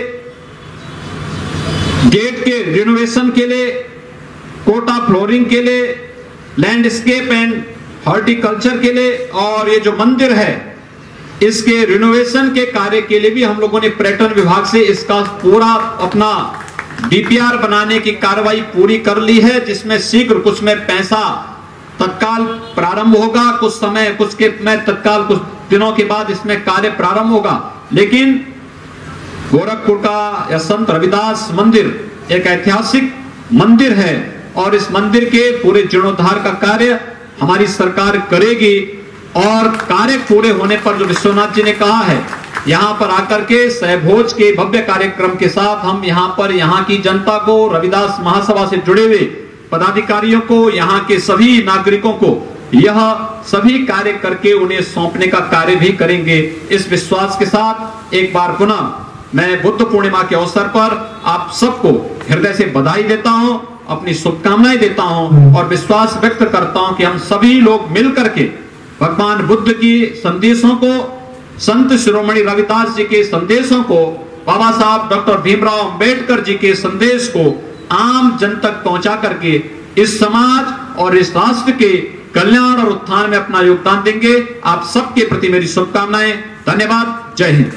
गेट के रिनोवेशन के लिए, कोटा फ्लोरिंग के लिए, लैंडस्केप एंड हॉर्टिकल्चर के लिए, और ये जो मंदिर है इसके रिनोवेशन के कार्य के लिए भी हम लोगों ने पर्यटन विभाग से इसका पूरा अपना डीपीआर बनाने की कार्रवाई पूरी कर ली है, जिसमें शीघ्र कुछ में पैसा तत्काल प्रारंभ होगा, कुछ समय कुछ के में तत्काल कुछ दिनों के बाद इसमें कार्य प्रारंभ होगा। लेकिन गोरखपुर का या संत रविदास मंदिर एक ऐतिहासिक मंदिर है और इस मंदिर के पूरे जीर्णोद्धार का कार्य हमारी सरकार करेगी और कार्य पूरे होने पर जो विश्वनाथ जी ने कहा है, यहाँ पर आकर के सहभोज के भव्य कार्यक्रम के साथ हम यहाँ पर यहाँ की जनता को, रविदास महासभा से जुड़े हुए पदाधिकारियों को, यहाँ के सभी नागरिकों को यह सभी कार्य करके उन्हें सौंपने का कार्य भी करेंगे। इस विश्वास के साथ एक बार पुनः मैं बुद्ध पूर्णिमा के अवसर पर आप सबको हृदय से बधाई देता हूं, अपनी शुभकामनाएं देता हूं और विश्वास व्यक्त करता हूं कि हम सभी लोग मिलकर के भगवान बुद्ध की संदेशों को, संत शिरोमणि रविदास जी के संदेशों को, बाबा साहब डॉक्टर भीमराव अंबेडकर जी के संदेश को आम जन तक पहुंचा करके इस समाज और इस राष्ट्र के कल्याण और उत्थान में अपना योगदान देंगे। आप सबके प्रति मेरी शुभकामनाएं। धन्यवाद। जय हिंद।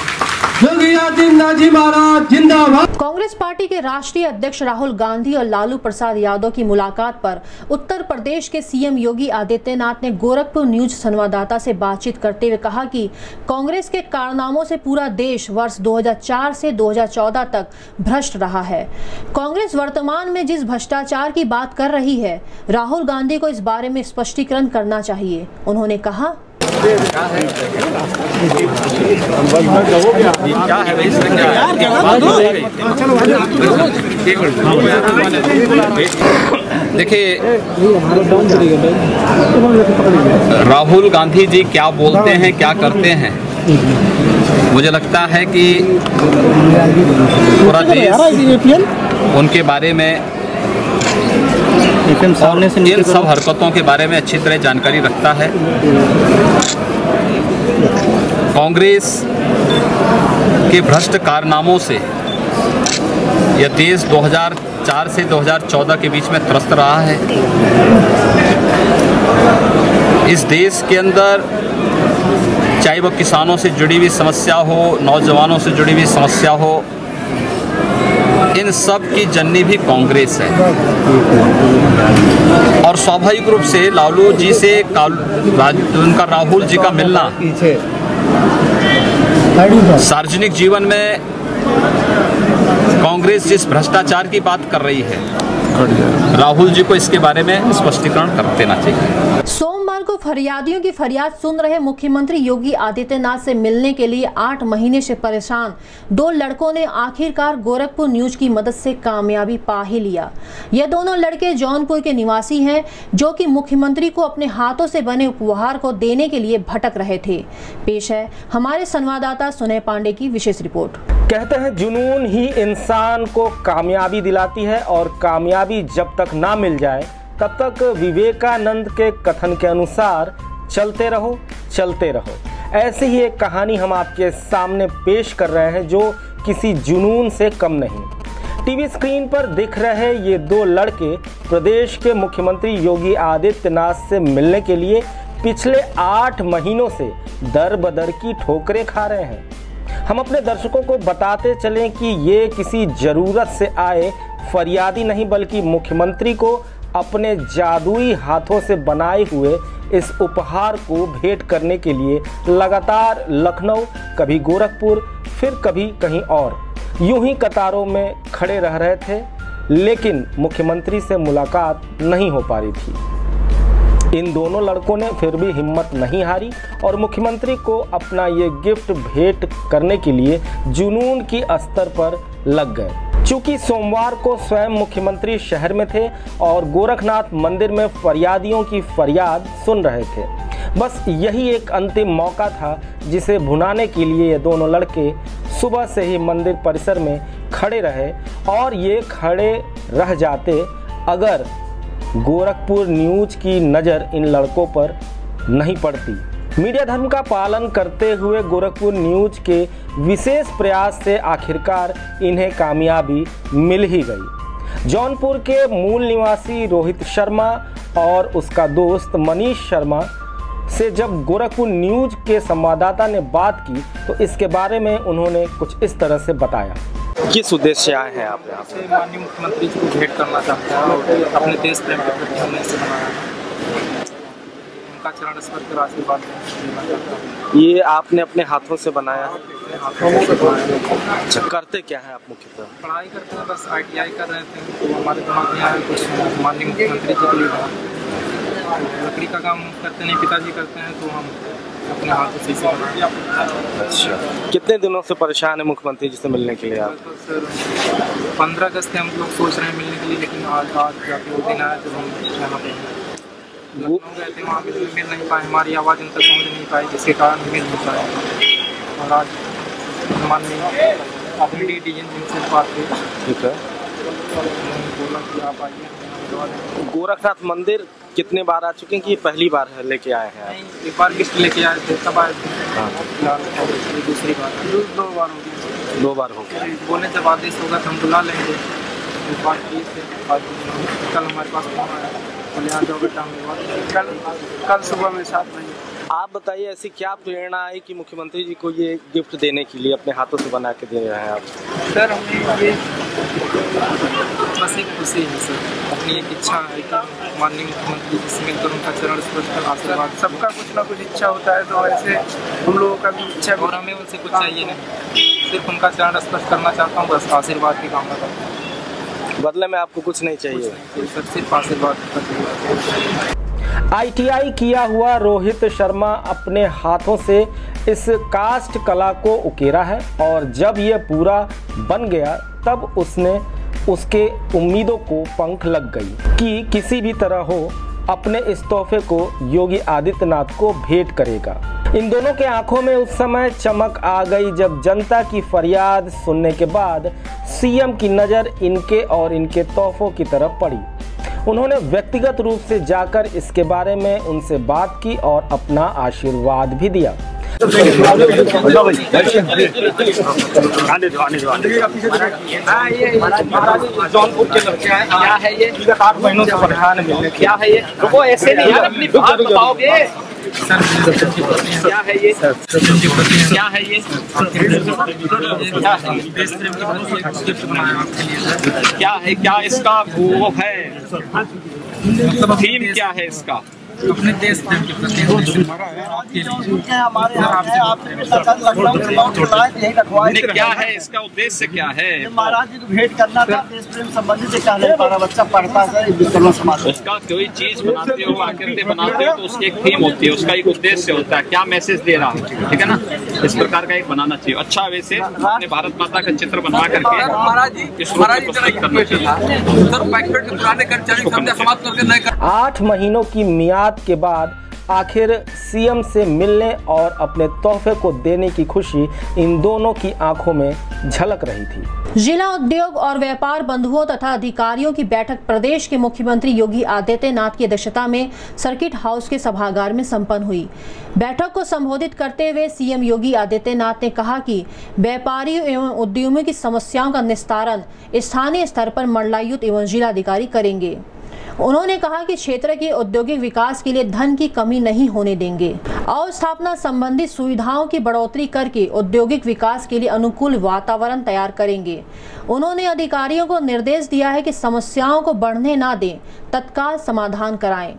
कांग्रेस पार्टी के राष्ट्रीय अध्यक्ष राहुल गांधी और लालू प्रसाद यादव की मुलाकात पर उत्तर प्रदेश के सीएम योगी आदित्यनाथ ने गोरखपुर न्यूज संवाददाता से बातचीत करते हुए कहा कि कांग्रेस के कारनामों से पूरा देश वर्ष दो हज़ार चार से दो हज़ार चौदह तक भ्रष्ट रहा है। कांग्रेस वर्तमान में जिस भ्रष्टाचार की बात कर रही है, राहुल गांधी को इस बारे में स्पष्टीकरण करना चाहिए। उन्होंने कहा, देखिए, राहुल गांधी जी क्या बोलते हैं, क्या करते हैं, मुझे लगता है कि पूरा देश उनके बारे में और इन सब हरकतों के बारे में अच्छी तरह जानकारी रखता है। कांग्रेस के भ्रष्ट कारनामों से यह देश दो हज़ार चार से दो हज़ार चौदह के बीच में त्रस्त रहा है। इस देश के अंदर चाहे वो किसानों से जुड़ी हुई समस्या हो, नौजवानों से जुड़ी हुई समस्या हो, इन सब की जननी भी कांग्रेस है। और स्वाभाविक रूप से लालू जी से उनका राहुल जी का मिलना सार्वजनिक जीवन में कांग्रेस जिस भ्रष्टाचार की बात कर रही है, राहुल जी को इसके बारे में स्पष्टीकरण कर देना चाहिए। सोमवार को फरियादियों की फरियाद सुन रहे मुख्यमंत्री योगी आदित्यनाथ से मिलने के लिए आठ महीने से परेशान दो लड़कों ने आखिरकार गोरखपुर न्यूज की मदद से कामयाबी पा ही लिया। ये दोनों लड़के जौनपुर के निवासी हैं, जो कि मुख्यमंत्री को अपने हाथों से बने उपहार को देने के लिए भटक रहे थे। पेश है हमारे संवाददाता सुनय पांडे की विशेष रिपोर्ट। कहते हैं जुनून ही इंसान को कामयाबी दिलाती है और कामयाबी जब तक ना मिल जाए तब तक विवेकानंद के कथन के अनुसार चलते रहो चलते रहो। ऐसी ही एक कहानी हम आपके सामने पेश कर रहे हैं जो किसी जुनून से कम नहीं। टीवी स्क्रीन पर दिख रहे ये दो लड़के प्रदेश के मुख्यमंत्री योगी आदित्यनाथ से मिलने के लिए पिछले आठ महीनों से दर बदर की ठोकरें खा रहे हैं। हम अपने दर्शकों को बताते चलें कि ये किसी जरूरत से आए फरियादी नहीं, बल्कि मुख्यमंत्री को अपने जादुई हाथों से बनाए हुए इस उपहार को भेंट करने के लिए लगातार लखनऊ, कभी गोरखपुर, फिर कभी कहीं और यूं ही कतारों में खड़े रह रहे थे, लेकिन मुख्यमंत्री से मुलाकात नहीं हो पा रही थी। इन दोनों लड़कों ने फिर भी हिम्मत नहीं हारी और मुख्यमंत्री को अपना ये गिफ्ट भेंट करने के लिए जुनून की स्तर पर लग गए। चूंकि सोमवार को स्वयं मुख्यमंत्री शहर में थे और गोरखनाथ मंदिर में फरियादियों की फरियाद सुन रहे थे, बस यही एक अंतिम मौका था जिसे भुनाने के लिए ये दोनों लड़के सुबह से ही मंदिर परिसर में खड़े रहे। और ये खड़े रह जाते अगर गोरखपुर न्यूज की नज़र इन लड़कों पर नहीं पड़ती। मीडिया धर्म का पालन करते हुए गोरखपुर न्यूज के विशेष प्रयास से आखिरकार इन्हें कामयाबी मिल ही गई। जौनपुर के मूल निवासी रोहित शर्मा और उसका दोस्त मनीष शर्मा से जब गोरखपुर न्यूज के संवाददाता ने बात की तो इसके बारे में उन्होंने कुछ इस तरह से बताया। किस उद्देश्य से आए हैं आप यहाँ से? माननीय मुख्यमंत्री जी को भेंट करना चाहते हैं और अपने देश प्रेम के प्रति हमने इसे बनाया है। उनका चरण स्पर्श कर आशीर्वाद लेना चाहता हूँ। ये आपने अपने हाथों से बनाया है? अपने हाथों से बनाया है। अच्छा, करते क्या है आप मुख्यतः? पढ़ाई करते हैं, बस आई टी आई कर रहे थे तो हमारे दिमाग में आया कुछ माननीय मुख्यमंत्री जी के लिए बना। लकड़ी का काम करते नहीं, पिताजी करते हैं तो हम अपने हाथों से इसे बनाया। अच्छा, कितने दिनों से परेशान है मुख्यमंत्री जी से मिलने के लिए आप? सर पंद्रह अगस्त से हम लोग सोच रहे हैं मिलने के लिए, लेकिन आज आज जाके वो दिन आया जब हम यहाँ पे लखनऊ गए थे, वहाँ मिल मिल नहीं पाए, हमारी आवाज़ उन तक पहुँच नहीं पाई जिसके कारण मिल नहीं पाए। और आज माननीय अपनी डी डी एन जिनसे बात हुई, ठीक है, बोला कि आप आइए। गोरखनाथ मंदिर कितने बार आ चुके हैं कि ये पहली बार है लेके आए हैं? नहीं, एक बार गिफ्ट लेके आए थे तब आए थे। हाँ, दूसरी बार दो बार हो गई। दो बार हो गया। बोले जब आदेश होगा तो हम बुला लेंगे। एक बार किए थे, आज कल हमारे पास फोन आया, बोले यहाँ जाओ बेटा, कल कल सुबह में सात बजे। आप बताइए ऐसी क्या प्रेरणा आई कि मुख्यमंत्री जी को ये गिफ्ट देने के लिए अपने हाथों से बना के दे रहे हैं आप? सर हमें ये बस एक खुशी है सर, अपनी एक इच्छा है कि माननीय मुख्यमंत्री जी से मिलकर उनका चरण स्पर्श कर आशीर्वाद। सबका कुछ ना कुछ इच्छा होता है, तो ऐसे हम लोगों का भी इच्छा, और हमें उनसे कुछ चाहिए नहीं, सिर्फ उनका चरण स्पर्श करना चाहता हूँ, बस आशीर्वाद की कामना करता हूँ। बदले में आपको कुछ नहीं चाहिए? सर सिर्फ आशीर्वाद। आई टी आई किया हुआ रोहित शर्मा अपने हाथों से इस कास्ट कला को उकेरा है और जब ये पूरा बन गया तब उसने उसके उम्मीदों को पंख लग गई कि किसी भी तरह हो अपने इस तोहफे को योगी आदित्यनाथ को भेंट करेगा। इन दोनों के आंखों में उस समय चमक आ गई जब जनता की फरियाद सुनने के बाद सी एम की नज़र इनके और इनके तोहफों की तरफ पड़ी। उन्होंने व्यक्तिगत रूप से जाकर इसके बारे में उनसे बात की और अपना आशीर्वाद भी दिया। जौनपुर के लड़के हैं, क्या है ये? आठ महीनों से परेशान है, मिलने क्या है ये? रुको, ऐसे नहीं यार, अपनी बात बताओगे। क्या है ये? क्या है ये? क्या है? क्या है? क्या इसका वो है? थीम क्या है इसका? अपने देश प्रेम के प्रति क्या है इसका उद्देश्य? क्या है? महाराज जी को भेंट करना था, देश प्रेम संबंधी से क्या हमारा बच्चा पढ़ता है समाज। उसका कोई चीज बनाते हो, आकृति बनाते हो तो उसकी एक थीम होती है, उसका एक उद्देश्य होता है, क्या मैसेज दे रहा है, ठीक है ना? इस प्रकार का एक बनाना चाहिए। अच्छा वैसे अपने भारत माता का चित्र बना करके महाराज जी करना चाहिए। आठ महीनों की मियाद के बाद आखिर सी एम से मिलने और अपने तोहफे को देने की खुशी इन दोनों की आंखों में झलक रही थी। जिला उद्योग और व्यापार बंधुओं तथा अधिकारियों की बैठक प्रदेश के मुख्यमंत्री योगी आदित्यनाथ की अध्यक्षता में सर्किट हाउस के सभागार में संपन्न हुई। बैठक को संबोधित करते हुए सी एम योगी आदित्यनाथ ने कहा कि व्यापारियों एवं उद्यमियों की समस्याओं का निस्तारण स्थानीय स्तर पर मंडलायुक्त एवं जिलाधिकारी करेंगे। उन्होंने कहा कि क्षेत्र के औद्योगिक विकास के लिए धन की कमी नहीं होने देंगे और स्थापना संबंधी सुविधाओं की बढ़ोतरी करके औद्योगिक विकास के लिए अनुकूल वातावरण तैयार करेंगे। उन्होंने अधिकारियों को निर्देश दिया है कि समस्याओं को बढ़ने ना दें, तत्काल समाधान कराएं।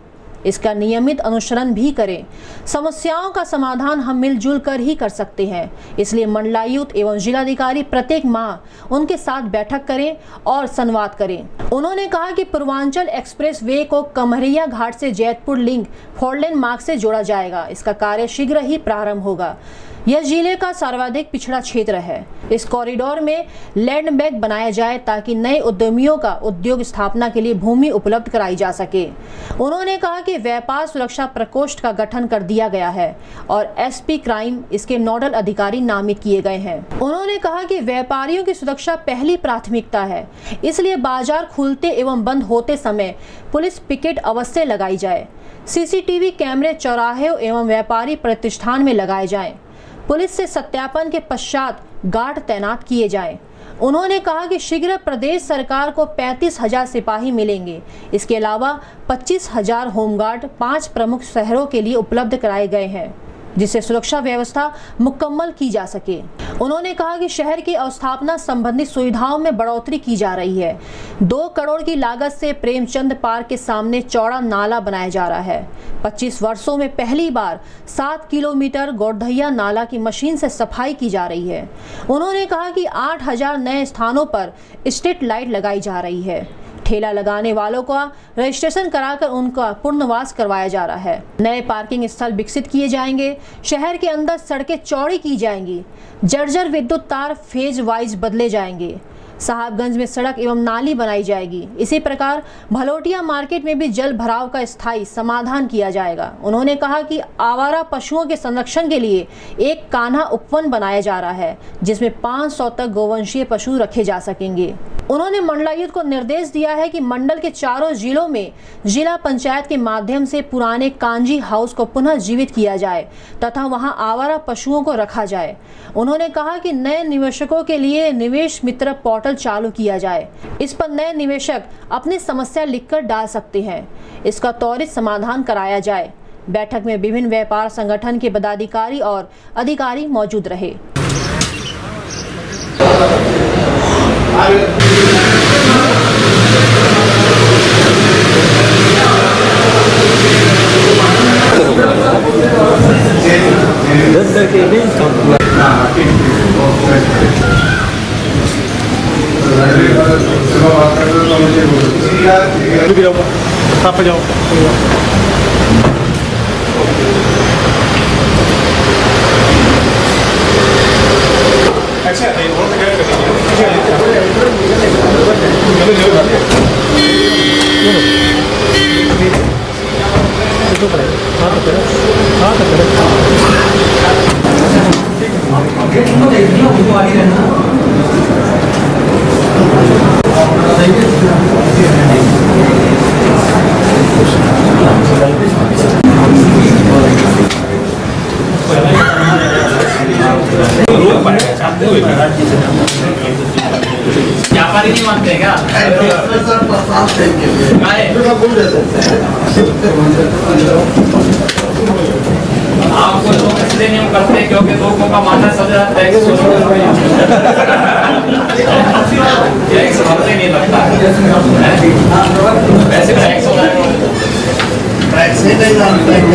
इसका नियमित अनुसरण भी करें। समस्याओं का समाधान हम मिलजुल कर ही कर सकते हैं, इसलिए मंडलायुक्त एवं जिलाधिकारी प्रत्येक माह उनके साथ बैठक करें और संवाद करें। उन्होंने कहा कि पूर्वांचल एक्सप्रेस वे को कमरिया घाट से जैतपुर लिंक फोर लेन मार्ग से जोड़ा जाएगा। इसका कार्य शीघ्र ही प्रारंभ होगा। यह जिले का सर्वाधिक पिछड़ा क्षेत्र है। इस कॉरिडोर में लैंड बैंक बनाया जाए ताकि नए उद्यमियों का उद्योग स्थापना के लिए भूमि उपलब्ध कराई जा सके। उन्होंने कहा कि व्यापार सुरक्षा प्रकोष्ठ का गठन कर दिया गया है और एसपी क्राइम इसके नोडल अधिकारी नामित किए गए हैं। उन्होंने कहा कि व्यापारियों की सुरक्षा पहली प्राथमिकता है, इसलिए बाजार खुलते एवं बंद होते समय पुलिस पिकेट अवश्य लगाई जाए। सीसीटीवी कैमरे चौराहे एवं व्यापारी प्रतिष्ठान में लगाए जाएं। पुलिस से सत्यापन के पश्चात गार्ड तैनात किए जाएं। उन्होंने कहा कि शीघ्र प्रदेश सरकार को पैंतीस हजार सिपाही मिलेंगे। इसके अलावा पच्चीस हजार होमगार्ड पांच प्रमुख शहरों के लिए उपलब्ध कराए गए हैं, जिससे सुरक्षा व्यवस्था मुकम्मल की जा सके। उन्होंने कहा कि शहर की अवस्थापना संबंधी सुविधाओं में बढ़ोतरी की जा रही है। दो करोड़ की लागत से प्रेमचंद पार्क के सामने चौड़ा नाला बनाया जा रहा है। पच्चीस वर्षों में पहली बार सात किलोमीटर गोरधैया नाला की मशीन से सफाई की जा रही है। उन्होंने कहा कि आठ हजार नए स्थानों पर स्ट्रीट लाइट लगाई जा रही है। ठेला लगाने वालों का रजिस्ट्रेशन कराकर उनका पुनर्वास करवाया जा रहा है। नए पार्किंग स्थल विकसित किए जाएंगे। शहर के अंदर सड़कें चौड़ी की जाएंगी। जर्जर विद्युत तार फेज वाइज बदले जाएंगे। साहबगंज में सड़क एवं नाली बनाई जाएगी। इसी प्रकार भलोटिया मार्केट में भी जल भराव का स्थायी समाधान किया जाएगा। उन्होंने कहा कि आवारा पशुओं के संरक्षण के लिए एक कान्हा उपवन बनाया जा रहा है, जिसमें पाँच सौ तक गोवंशीय पशु रखे जा सकेंगे। उन्होंने मंडलायुक्त को निर्देश दिया है कि मंडल के चारों जिलों में जिला पंचायत के माध्यम से पुराने कांजी हाउस को पुनः जीवित किया जाए तथा वहां आवारा पशुओं को रखा जाए। उन्होंने कहा कि नए निवेशकों के लिए निवेश मित्र पोर्टल चालू किया जाए। इस पर नए निवेशक अपनी समस्या लिखकर डाल सकते हैं। इसका त्वरित समाधान कराया जाए। बैठक में विभिन्न व्यापार संगठन के पदाधिकारी और अधिकारी मौजूद रहे। जाओ व्यापारी नहीं मानते क्या? आपको लोग इसलिए नहीं करते क्योंकि लोगों का मानना सब टैक्स टैक्स भरते नहीं लगता। वैसे टैक्स टैक्स नहीं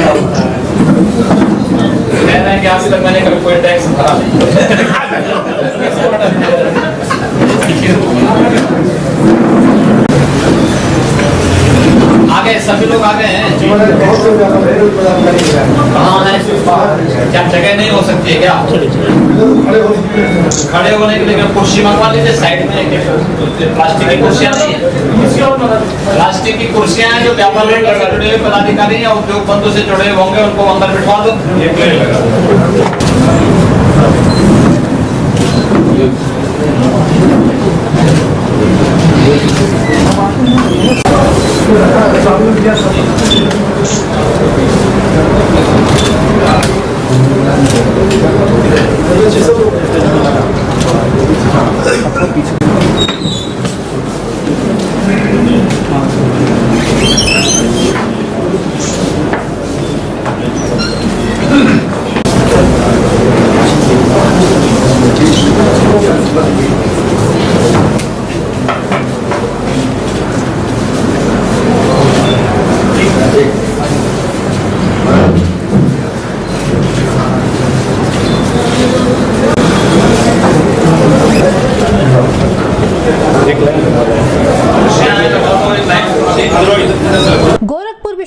कह रहे हैं कि आज तक मैंने कभी कोई टैक्स भरा आगे सभी लोग आ गए हैं। कहाँ है? क्या जगह नहीं हो सकती है क्या खड़े होने के लिए? कुर्सी मंगवा लीजिए साइड में। प्लास्टिक की कुर्सियाँ नहीं है, प्लास्टिक की कुर्सियाँ हैं जो व्यापार से जुड़े हुए पदाधिकारी या उद्योग बंधु से जुड़े होंगे, उनको अंदर बिठवा दो।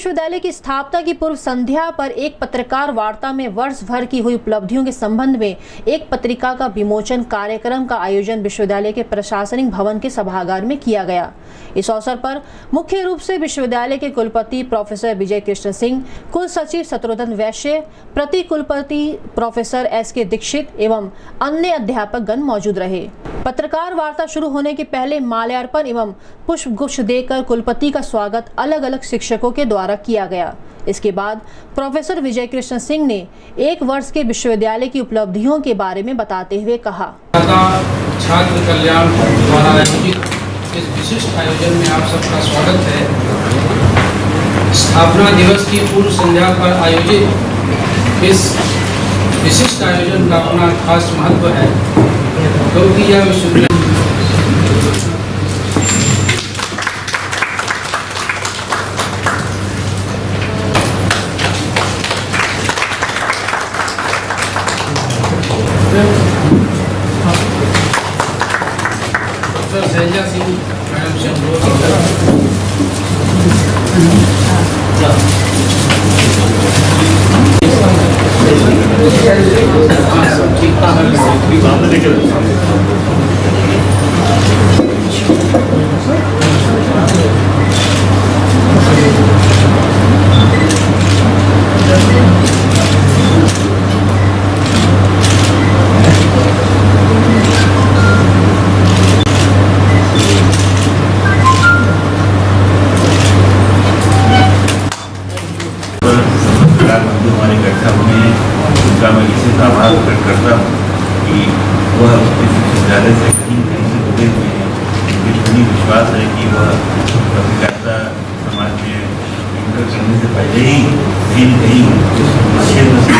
विश्वविद्यालय की स्थापना की पूर्व संध्या पर एक पत्रकार वार्ता में वर्ष भर की हुई उपलब्धियों के संबंध में एक पत्रिका का विमोचन कार्यक्रम का आयोजन विश्वविद्यालय के प्रशासनिक भवन के सभागार में किया गया। इस अवसर पर मुख्य रूप से विश्वविद्यालय के कुलपति प्रोफेसर विजय कृष्ण सिंह, कुल सचिव शत्रुघ्न वैश्य, प्रति कुलपति प्रोफेसर एस के दीक्षित एवं अन्य अध्यापक गण मौजूद रहे। पत्रकार वार्ता शुरू होने के पहले माल्यार्पण एवं पुष्पगुच्छ देकर कुलपति का स्वागत अलग अलग शिक्षकों के द्वारा किया गया। इसके बाद प्रोफेसर विजय कृष्ण सिंह ने एक वर्ष के विश्वविद्यालय की उपलब्धियों के बारे में बताते हुए कहा। छात्र कल्याण द्वारा आयोजित इस विशिष्ट आयोजन में आप सबका स्वागत है। स्थापना दिवस की पूर्व संध्या पर आयोजित इस विशिष्ट आयोजन का अपना खास महत्व है, क्योंकि यह विश्वविद्यालय डॉक्टर शैलजा सिंह मैडम से अनुरोध आभार प्रकट करता हूँ कि वह इस विश्वविद्यालय से कहीं कहीं से जुड़े हुए हैं। मुझे पूरी विश्वास है कि वह पत्रकारिता समाज में इंटर करने से पहले ही कहीं न कहीं क्षेत्र से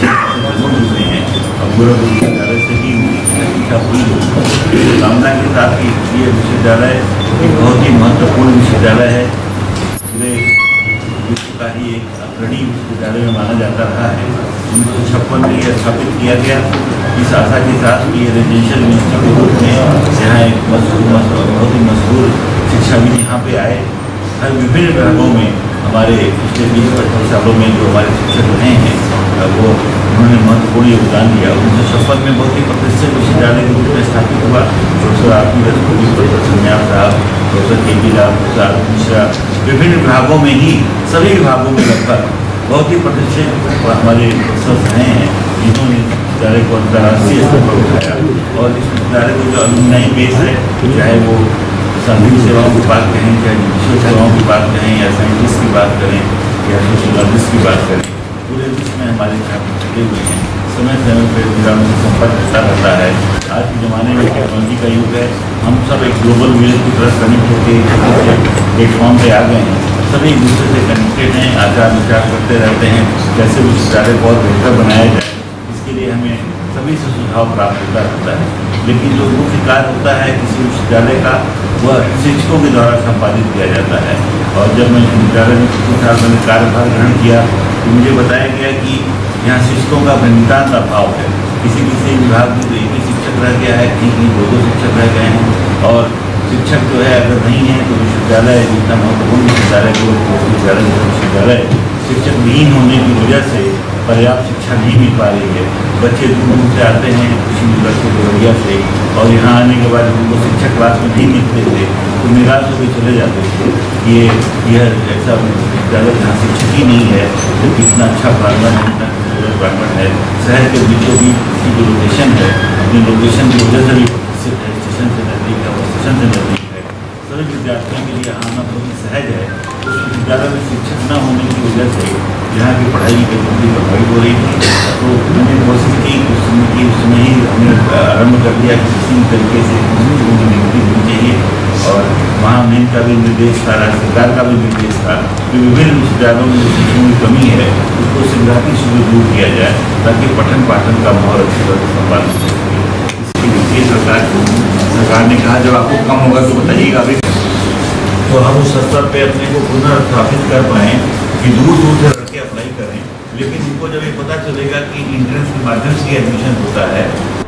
जरूर जुड़े हैं और पूरा विश्वविद्यालय से ही शिक्षा पूरी होगी। कामना के साथ ही ये विश्वविद्यालय एक बहुत ही महत्वपूर्ण विश्वविद्यालय है। पूरे विश्व का ही एक अग्रणी विश्वविद्यालय में माना जाता रहा है। उन्नीस सौ छप्पन में यह स्थापित किया गया इस आशा के साथ कि रेजिडेंशियल यूनिवर्सिटी के रूप में यहाँ एक मशहूर बहुत ही मशहूर शिक्षाविद यहाँ पे आए। हर विभिन्न विभागों में हमारे पिछले बीस पच्चीस सालों में जो हमारे शिक्षक रहे हैं वो उन्होंने महत्वपूर्ण योगदान दिया। उन्नीस सौ छप्पन में बहुत ही प्रतिष्ठित विश्वविद्यालय के रूप में स्थापित हुआ। प्रोफेसर आरती रस्तोगी, प्रोफेसर संन्यास साहब, प्रोफेसर के पी लाल प्रसाद मिश्रा, विभिन्न विभागों में ही सभी विभागों में लगभग बहुत ही प्रतिष्ठित हमारे प्रोफेसर रहे हैं जिन्होंने विश्वविद्यालय को अंतर्राष्ट्रीय स्तर पर उठाया। और इस विश्वविद्यालय को जो अलुमनाई बेस है, चाहे वो सामाजिक सेवाओं की बात कहें, चाहे जुडिशियल सेवाओं की बात करें, या साइंटिस्ट की बात करें, या सोशोलॉजिस्ट की बात करें, पूरे विश्व में हमारे छात्र लगे हुए हैं। समय समय पर मेरा उनसे संपर्क होता रहता है। आज के ज़माने में टेक्नोलॉजी का युग है। हम सब एक ग्लोबल विलेज की तरह कनेक्ट होकर प्लेटफॉर्म पे आ गए हैं। सभी एक दूसरे से कनेक्टेड हैं, आचार विचार करते रहते हैं कैसे विश्वविद्यालय को और बेहतर बनाया जाए। इसके लिए हमें सभी से सुझाव प्राप्त होता रहता है। लेकिन जो मुख्य कार्य होता है किसी विश्वविद्यालय का, वह शिक्षकों के द्वारा संपादित किया जाता है। और जब मैं विश्वविद्यालय में कुछ साल मैंने कार्यभार ग्रहण किया तो मुझे बताया गया कि यहाँ शिक्षकों का नितांत अभाव है। किसी किसी विभाग में तो एक ही शिक्षक रह गया है, कहीं कहीं दो दो शिक्षक रह गए हैं। और शिक्षक जो है अगर नहीं है तो विश्वविद्यालय जितना महत्वपूर्ण विश्वविद्यालय जो विश्वविद्यालय विश्वविद्यालय शिक्षक विहीन होने की वजह से पर्याप्त शिक्षा नहीं मिल पा रही है। बच्चे दूर दूर से आते हैं कृषि यूनिवर्सिटी देवरिया से, और यहाँ आने के बाद उनको शिक्षक क्लास में नहीं मिलते थे तो निराश होकर चले जाते थे। ये यह ऐसा विश्वविद्यालय जहाँ शिक्षक ही नहीं है तो कितना अच्छा प्रांगण है, इतना खूबसूरत प्रांगण है। शहर के बीचों बीच इसकी जो लोकेशन है, अपनी लोकेशन की वजह से भी प्रतिष्ठित है, स्टेशन से नजदीक है, स्टेशन से नजदीक है। सभी विद्यार्थियों के लिए आना बहुत ही सहज है। उस विद्यालय में शिक्षक न होने की वजह से यहाँ की पढ़ाई की गतिविधि प्रभावित हो रही थी। तो मैंने कोशिश की उस समय की उस समय ही हमने आरम्भ कर दिया कि किसी तरीके से शिक्षकों की नियुक्ति होनी चाहिए। और वहाँ मेन का भी निर्देश था, राज्य सरकार का भी निर्देश था कि विभिन्न विश्वविद्यालयों में जो शिक्षकों की कमी है उसको शीघ्रता से दूर किया जाए ताकि पठन पाठन का माहौल अच्छी तरह से संपादित हो सके। इसके लिए सरकार सरकार ने कहा जब आपको कम होगा तो बताइएगा। अभी तो हम उस स्तर पे अपने को पुनर्स्थापित कर पाएँ कि दूर दूर से लड़के अप्लाई करें, लेकिन उनको जब ये पता चलेगा कि इंट्रेंस के माध्यम से एडमिशन होता है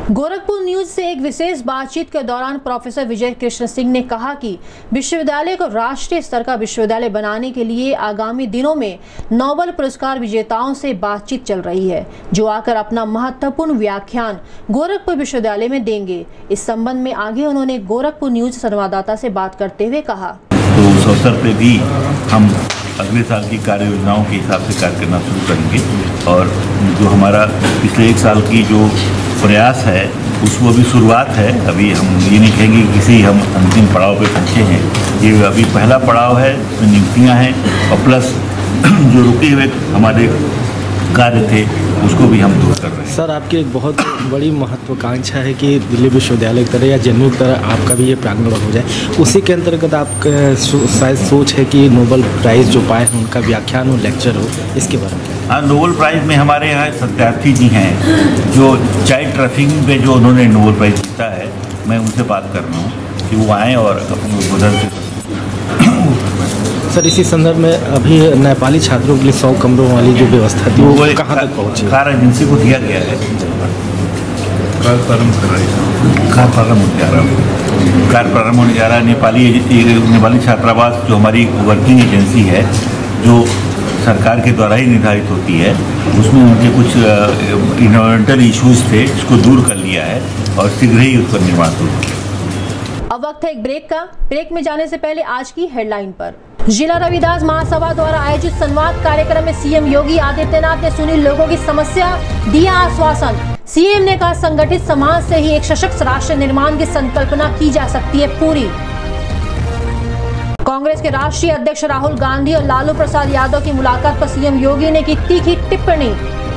गोरखपुर न्यूज से एक विशेष बातचीत के दौरान प्रोफेसर विजय कृष्ण सिंह ने कहा कि विश्वविद्यालय को राष्ट्रीय स्तर का विश्वविद्यालय बनाने के लिए आगामी दिनों में नोबेल पुरस्कार विजेताओं से बातचीत चल रही है, जो आकर अपना महत्वपूर्ण व्याख्यान गोरखपुर विश्वविद्यालय में देंगे। इस संबंध में आगे उन्होंने गोरखपुर न्यूज संवाददाता से बात करते हुए कहा, तो उस अवसर पे भी हम अगले साल की कार्य योजनाओं के हिसाब से कार्य करना शुरू करेंगे और जो हमारा पिछले एक साल की जो प्रयास है उसको अभी शुरुआत है। अभी हम ये नहीं कहेंगे कि किसी हम अंतिम पड़ाव पे पहुँचे हैं, ये अभी पहला पड़ाव है, इसमें नियुक्तियाँ हैं और प्लस जो रुके हुए हमारे कार्य थे उसको भी हम दूर कर रहे हैं। सर, आपकी एक बहुत बड़ी महत्वाकांक्षा है कि दिल्ली विश्वविद्यालय की तरह या जन्नू की तरह आपका भी ये प्रांगण हो जाए। उसी के अंतर्गत आप शायद सोच है कि नोबेल प्राइज़ जो पाए हैं उनका व्याख्यान हो, लेक्चर हो, इसके बारे में। हाँ, नोबेल प्राइज़ में हमारे यहाँ सत्यार्थी जी हैं जो चाइल्ड ट्रैफिकिंग पे जो उन्होंने नोबेल प्राइज़ जीता है, मैं उनसे बात कर रहा हूँ कि वो आएँ और अपने उद्बोधन से। सर, इसी संदर्भ में अभी नेपाली छात्रों के लिए सौ कमरों वाली जो व्यवस्था थी वो कहाँ तक पहुँची? कार एजेंसी को दिया गया है। कार प्रारंभ कर रही है, कार प्रारंभ होने जा रहा है कार प्रारंभ होने जा रहा है नेपाली नेपाली छात्रावास जो हमारी वर्किंग एजेंसी है, जो सरकार के द्वारा ही निर्धारित होती है, उसमें उनके कुछ इन्वायरमेंटल इश्यूज थे, इसको दूर कर लिया है और शीघ्र ही उसका निर्माण होगा। अब वक्त है एक ब्रेक का। ब्रेक में जाने से पहले आज की हेडलाइन पर। जिला रविदास महासभा द्वारा आयोजित संवाद कार्यक्रम में सीएम योगी आदित्यनाथ ने सुनी लोगों की समस्या, दिया आश्वासन। सीएम ने कहा, संगठित समाज से ही एक सशक्त राष्ट्र निर्माण की संकल्पना की जा सकती है पूरी। कांग्रेस के राष्ट्रीय अध्यक्ष राहुल गांधी और लालू प्रसाद यादव की मुलाकात पर सीएम योगी ने की तीखी टिप्पणी।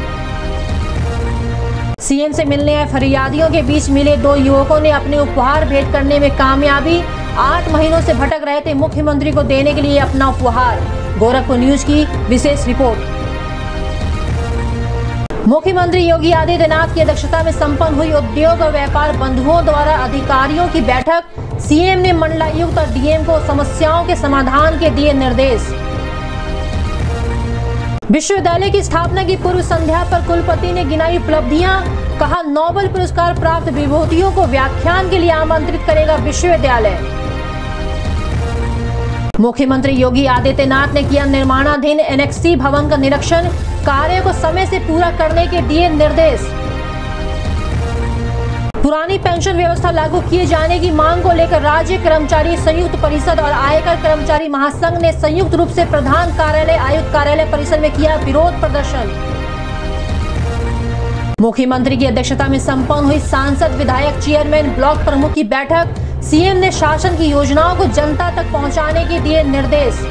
सीएम से मिलने आए फरियादियों के बीच मिले दो युवकों ने अपने उपहार भेंट करने में कामयाबी। आठ महीनों से भटक रहे थे मुख्यमंत्री को देने के लिए अपना उपहार। गोरखपुर न्यूज की विशेष रिपोर्ट। मुख्यमंत्री योगी आदित्यनाथ की अध्यक्षता में संपन्न हुई उद्योग और व्यापार बंधुओं द्वारा अधिकारियों की बैठक। सीएम ने मंडलायुक्त और डीएम को समस्याओं के समाधान के दिए निर्देश। विश्वविद्यालय की स्थापना की पूर्व संध्या पर कुलपति ने गिनाई उपलब्धियां। कहा, नोबेल पुरस्कार प्राप्त विभूतियों को व्याख्यान के लिए आमंत्रित करेगा विश्वविद्यालय। मुख्यमंत्री योगी आदित्यनाथ ने किया निर्माणाधीन एनेक्सी भवन का निरीक्षण, कार्य को समय से पूरा करने के दिए निर्देश। पुरानी पेंशन व्यवस्था लागू किए जाने की मांग को लेकर राज्य कर्मचारी संयुक्त परिषद और आयकर कर्मचारी महासंघ ने संयुक्त रूप से प्रधान कार्यालय आयुक्त कार्यालय परिसर में किया विरोध प्रदर्शन। मुख्यमंत्री की अध्यक्षता में संपन्न हुई सांसद विधायक चेयरमैन ब्लॉक प्रमुख की बैठक। सीएम ने शासन की योजनाओं को जनता तक पहुंचाने के दिए निर्देश।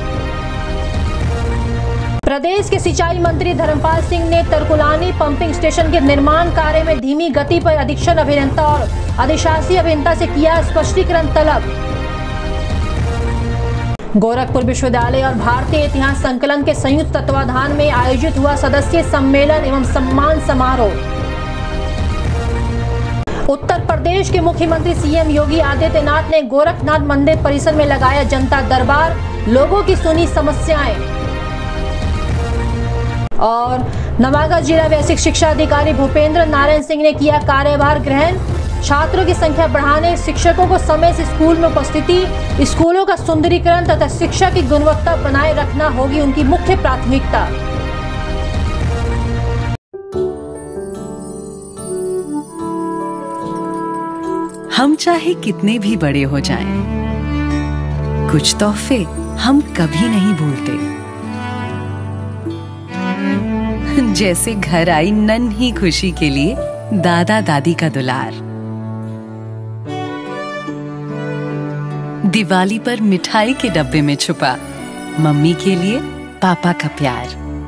प्रदेश के सिंचाई मंत्री धर्मपाल सिंह ने तरकुलानी पंपिंग स्टेशन के निर्माण कार्य में धीमी गति पर अधीक्षण अभियंता और अधिशासी अभियंता से किया स्पष्टीकरण तलब। गोरखपुर विश्वविद्यालय और भारतीय इतिहास संकलन के संयुक्त तत्वाधान में आयोजित हुआ सदस्य सम्मेलन एवं सम्मान समारोह। उत्तर प्रदेश के मुख्यमंत्री सीएम योगी आदित्यनाथ ने गोरखनाथ मंदिर परिसर में लगाया जनता दरबार, लोगों की सुनी समस्याएं। और नवागढ़ जिला बेसिक शिक्षा अधिकारी भूपेंद्र नारायण सिंह ने किया कार्यभार ग्रहण। छात्रों की संख्या बढ़ाने, शिक्षकों को समय से स्कूल में उपस्थिति, स्कूलों का सुंदरीकरण तथा शिक्षा की गुणवत्ता बनाए रखना होगी उनकी मुख्य प्राथमिकता। हम चाहे कितने भी बड़े हो जाएं, कुछ तोहफे हम कभी नहीं भूलते। जैसे घर आई नन्ही खुशी के लिए दादा दादी का दुलार, दिवाली पर मिठाई के डब्बे में छुपा मम्मी के लिए पापा का प्यार,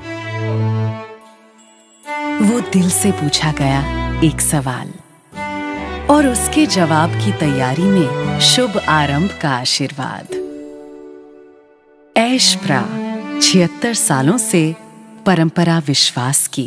वो दिल से पूछा गया एक सवाल और उसके जवाब की तैयारी में शुभ आरंभ का आशीर्वाद। ऐशप्रा छिहत्तर सालों से परंपरा विश्वास की।